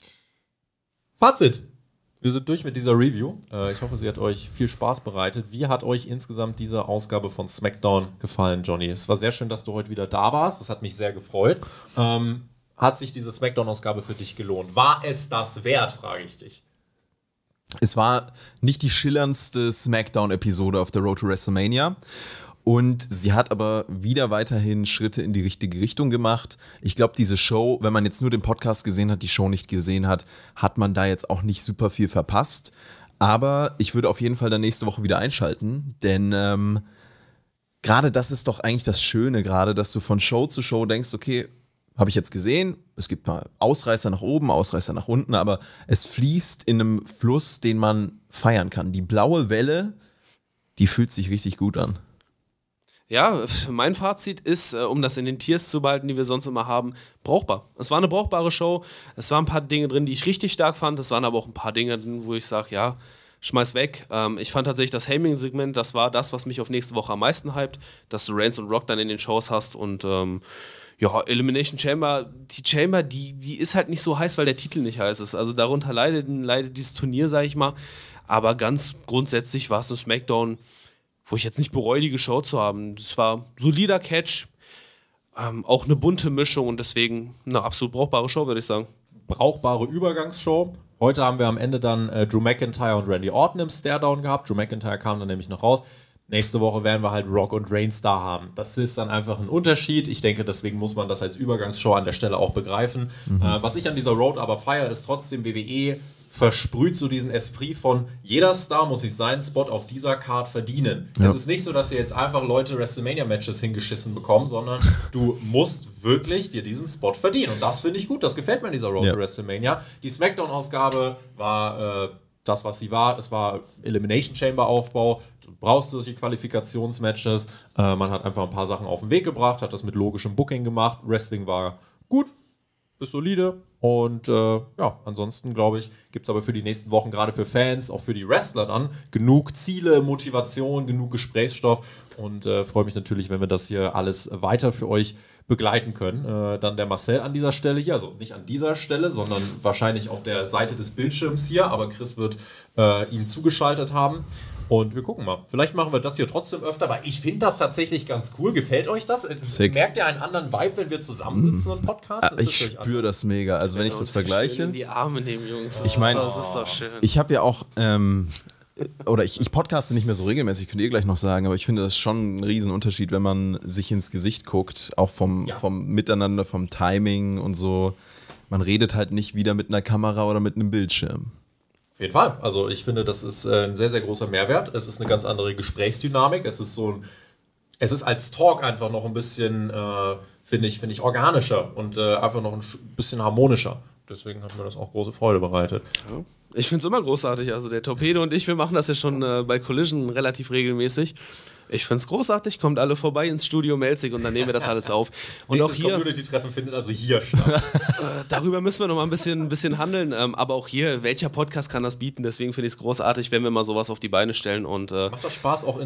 Fazit. Wir sind durch mit dieser Review. Ich hoffe, sie hat euch viel Spaß bereitet. Wie hat euch insgesamt diese Ausgabe von SmackDown gefallen, Johnny? Es war sehr schön, dass du heute wieder da warst. Das hat mich sehr gefreut. Hat sich diese SmackDown-Ausgabe für dich gelohnt? War es das wert, frage ich dich? Es war nicht die schillerndste SmackDown-Episode auf der Road to WrestleMania. Und sie hat aber wieder weiterhin Schritte in die richtige Richtung gemacht. Ich glaube, diese Show, wenn man jetzt nur den Podcast gesehen hat, die Show nicht gesehen hat, hat man da jetzt auch nicht super viel verpasst. Aber ich würde auf jeden Fall dann nächste Woche wieder einschalten, denn gerade das ist doch eigentlich das Schöne gerade, dass du von Show zu Show denkst, okay, habe ich jetzt gesehen, es gibt mal Ausreißer nach oben, Ausreißer nach unten, aber es fließt in einem Fluss, den man feiern kann. Die blaue Welle, die fühlt sich richtig gut an. Ja, mein Fazit ist, um das in den Tiers zu behalten, die wir sonst immer haben, brauchbar. Es war eine brauchbare Show, es waren ein paar Dinge drin, die ich richtig stark fand, es waren aber auch ein paar Dinge drin, wo ich sage, ja, schmeiß weg. Ich fand tatsächlich das Heyman-Segment, das war das, was mich auf nächste Woche am meisten hypt, dass du Reigns und Rock dann in den Shows hast und ja, Elimination Chamber, die ist halt nicht so heiß, weil der Titel nicht heiß ist. Also darunter leidet dieses Turnier, sag ich mal, aber ganz grundsätzlich war es ein Smackdown, wo ich jetzt nicht bereue, die geschaut zu haben. Das war solider Catch, auch eine bunte Mischung und deswegen eine absolut brauchbare Show, würde ich sagen. Brauchbare Übergangsshow. Heute haben wir am Ende dann Drew McIntyre und Randy Orton im Staredown gehabt. Drew McIntyre kam dann nämlich noch raus. Nächste Woche werden wir halt Rock und Reigns da haben. Das ist dann einfach ein Unterschied. Ich denke, deswegen muss man das als Übergangsshow an der Stelle auch begreifen. Was ich an dieser Road aber feiere, ist trotzdem WWE versprüht so diesen Esprit von jeder Star muss sich seinen Spot auf dieser Card verdienen. Ja. Es ist nicht so, dass ihr jetzt einfach Leute WrestleMania-Matches hingeschissen bekommen, sondern du musst wirklich dir diesen Spot verdienen. Und das finde ich gut. Das gefällt mir in dieser Road to WrestleMania. Die SmackDown-Ausgabe war das, was sie war. Es war Elimination Chamber-Aufbau. Du brauchst solche Qualifikationsmatches. Man hat einfach ein paar Sachen auf den Weg gebracht, hat das mit logischem Booking gemacht. Wrestling war gut, ist solide. Und ja, ansonsten glaube ich, gibt es aber für die nächsten Wochen, gerade für Fans, auch für die Wrestler dann, genug Ziele, Motivation, genug Gesprächsstoff und freue mich natürlich, wenn wir das hier alles weiter für euch begleiten können. Dann der Marcel an dieser Stelle hier, also nicht an dieser Stelle, sondern wahrscheinlich auf der Seite des Bildschirms hier, aber Chris wird ihn zugeschaltet haben. Und wir gucken mal. Vielleicht machen wir das hier trotzdem öfter, weil ich finde das tatsächlich ganz cool. Gefällt euch das? Sick. Merkt ihr einen anderen Vibe, wenn wir zusammensitzen und podcasten? Ich spüre das mega. Also wenn ich das vergleiche. In die Arme nehmen, Jungs. Ich meine, das ist doch schön. Ich habe ja auch, oder ich podcaste nicht mehr so regelmäßig, könnt ihr gleich noch sagen, aber ich finde das schon ein Riesenunterschied, wenn man sich ins Gesicht guckt, auch vom Miteinander, vom Timing und so. Man redet halt nicht wieder mit einer Kamera oder mit einem Bildschirm. Auf jeden Fall. Also ich finde, das ist ein sehr, sehr großer Mehrwert. Es ist eine ganz andere Gesprächsdynamik. Es ist als Talk einfach noch ein bisschen, finde ich, organischer und einfach noch ein bisschen harmonischer. Deswegen hat mir das auch große Freude bereitet. Ja. Ich finde es immer großartig. Also der Torpedo und ich, wir machen das ja schon bei Collision relativ regelmäßig. Ich finde es großartig, kommt alle vorbei ins Studio Melzig und dann nehmen wir das alles auf. Und nächstes auch hier Community-Treffen findet also hier statt. Darüber müssen wir noch mal ein bisschen handeln, aber auch hier, welcher Podcast kann das bieten? Deswegen finde ich es großartig, wenn wir mal sowas auf die Beine stellen. Und macht das Spaß auch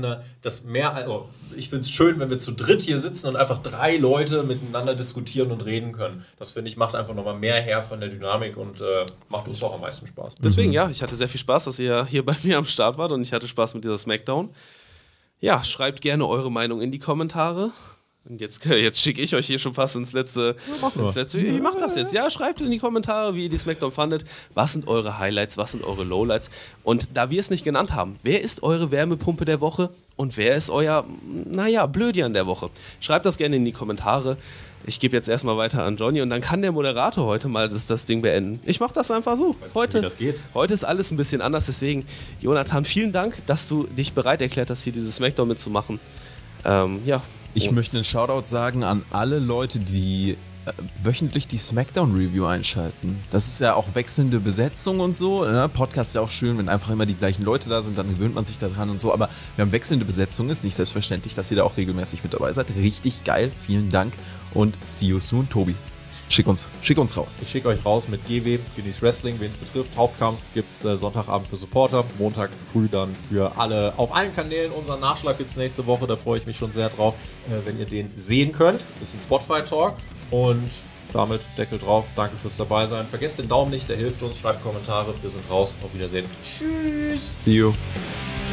ich finde es schön, wenn wir zu dritt hier sitzen und einfach 3 Leute miteinander diskutieren und reden können. Das finde ich, macht einfach nochmal mehr her von der Dynamik und macht uns auch am meisten Spaß. Deswegen, ja, ich hatte sehr viel Spaß, dass ihr hier bei mir am Start wart und ich hatte Spaß mit dieser Smackdown. Ja, schreibt gerne eure Meinung in die Kommentare. Und jetzt schicke ich euch hier schon fast ins letzte. Ich mach das jetzt. Ja, schreibt in die Kommentare, wie ihr die Smackdown fandet. Was sind eure Highlights, was sind eure Lowlights? Und da wir es nicht genannt haben, wer ist eure Wärmepumpe der Woche und wer ist euer, Blödian der Woche? Schreibt das gerne in die Kommentare. Ich gebe jetzt erstmal weiter an Johnny und dann kann der Moderator heute mal das Ding beenden. Ich mache das einfach so. Wie das geht. Heute ist alles ein bisschen anders, deswegen, Jonathan, vielen Dank, dass du dich bereit erklärt hast, hier dieses Smackdown mitzumachen. Ich möchte einen Shoutout sagen an alle Leute, die wöchentlich die Smackdown-Review einschalten. Das ist ja auch wechselnde Besetzung und so. Ne? Podcast ist ja auch schön, wenn einfach immer die gleichen Leute da sind, dann gewöhnt man sich daran und so. Aber wir haben wechselnde Besetzung, ist nicht selbstverständlich, dass ihr da auch regelmäßig mit dabei seid. Richtig geil, vielen Dank und see you soon, Tobi. Schick uns raus. Ich schicke euch raus mit GW, Genieß Wrestling, wen es betrifft. Hauptkampf gibt es Sonntagabend für Supporter, Montag früh dann für alle auf allen Kanälen. Unseren Nachschlag gibt es nächste Woche, da freue ich mich schon sehr drauf, wenn ihr den sehen könnt. Das ist ein Spotify-Talk und damit Deckel drauf. Danke fürs dabei sein. Vergesst den Daumen nicht, der hilft uns. Schreibt Kommentare. Wir sind raus. Auf Wiedersehen. Tschüss. See you.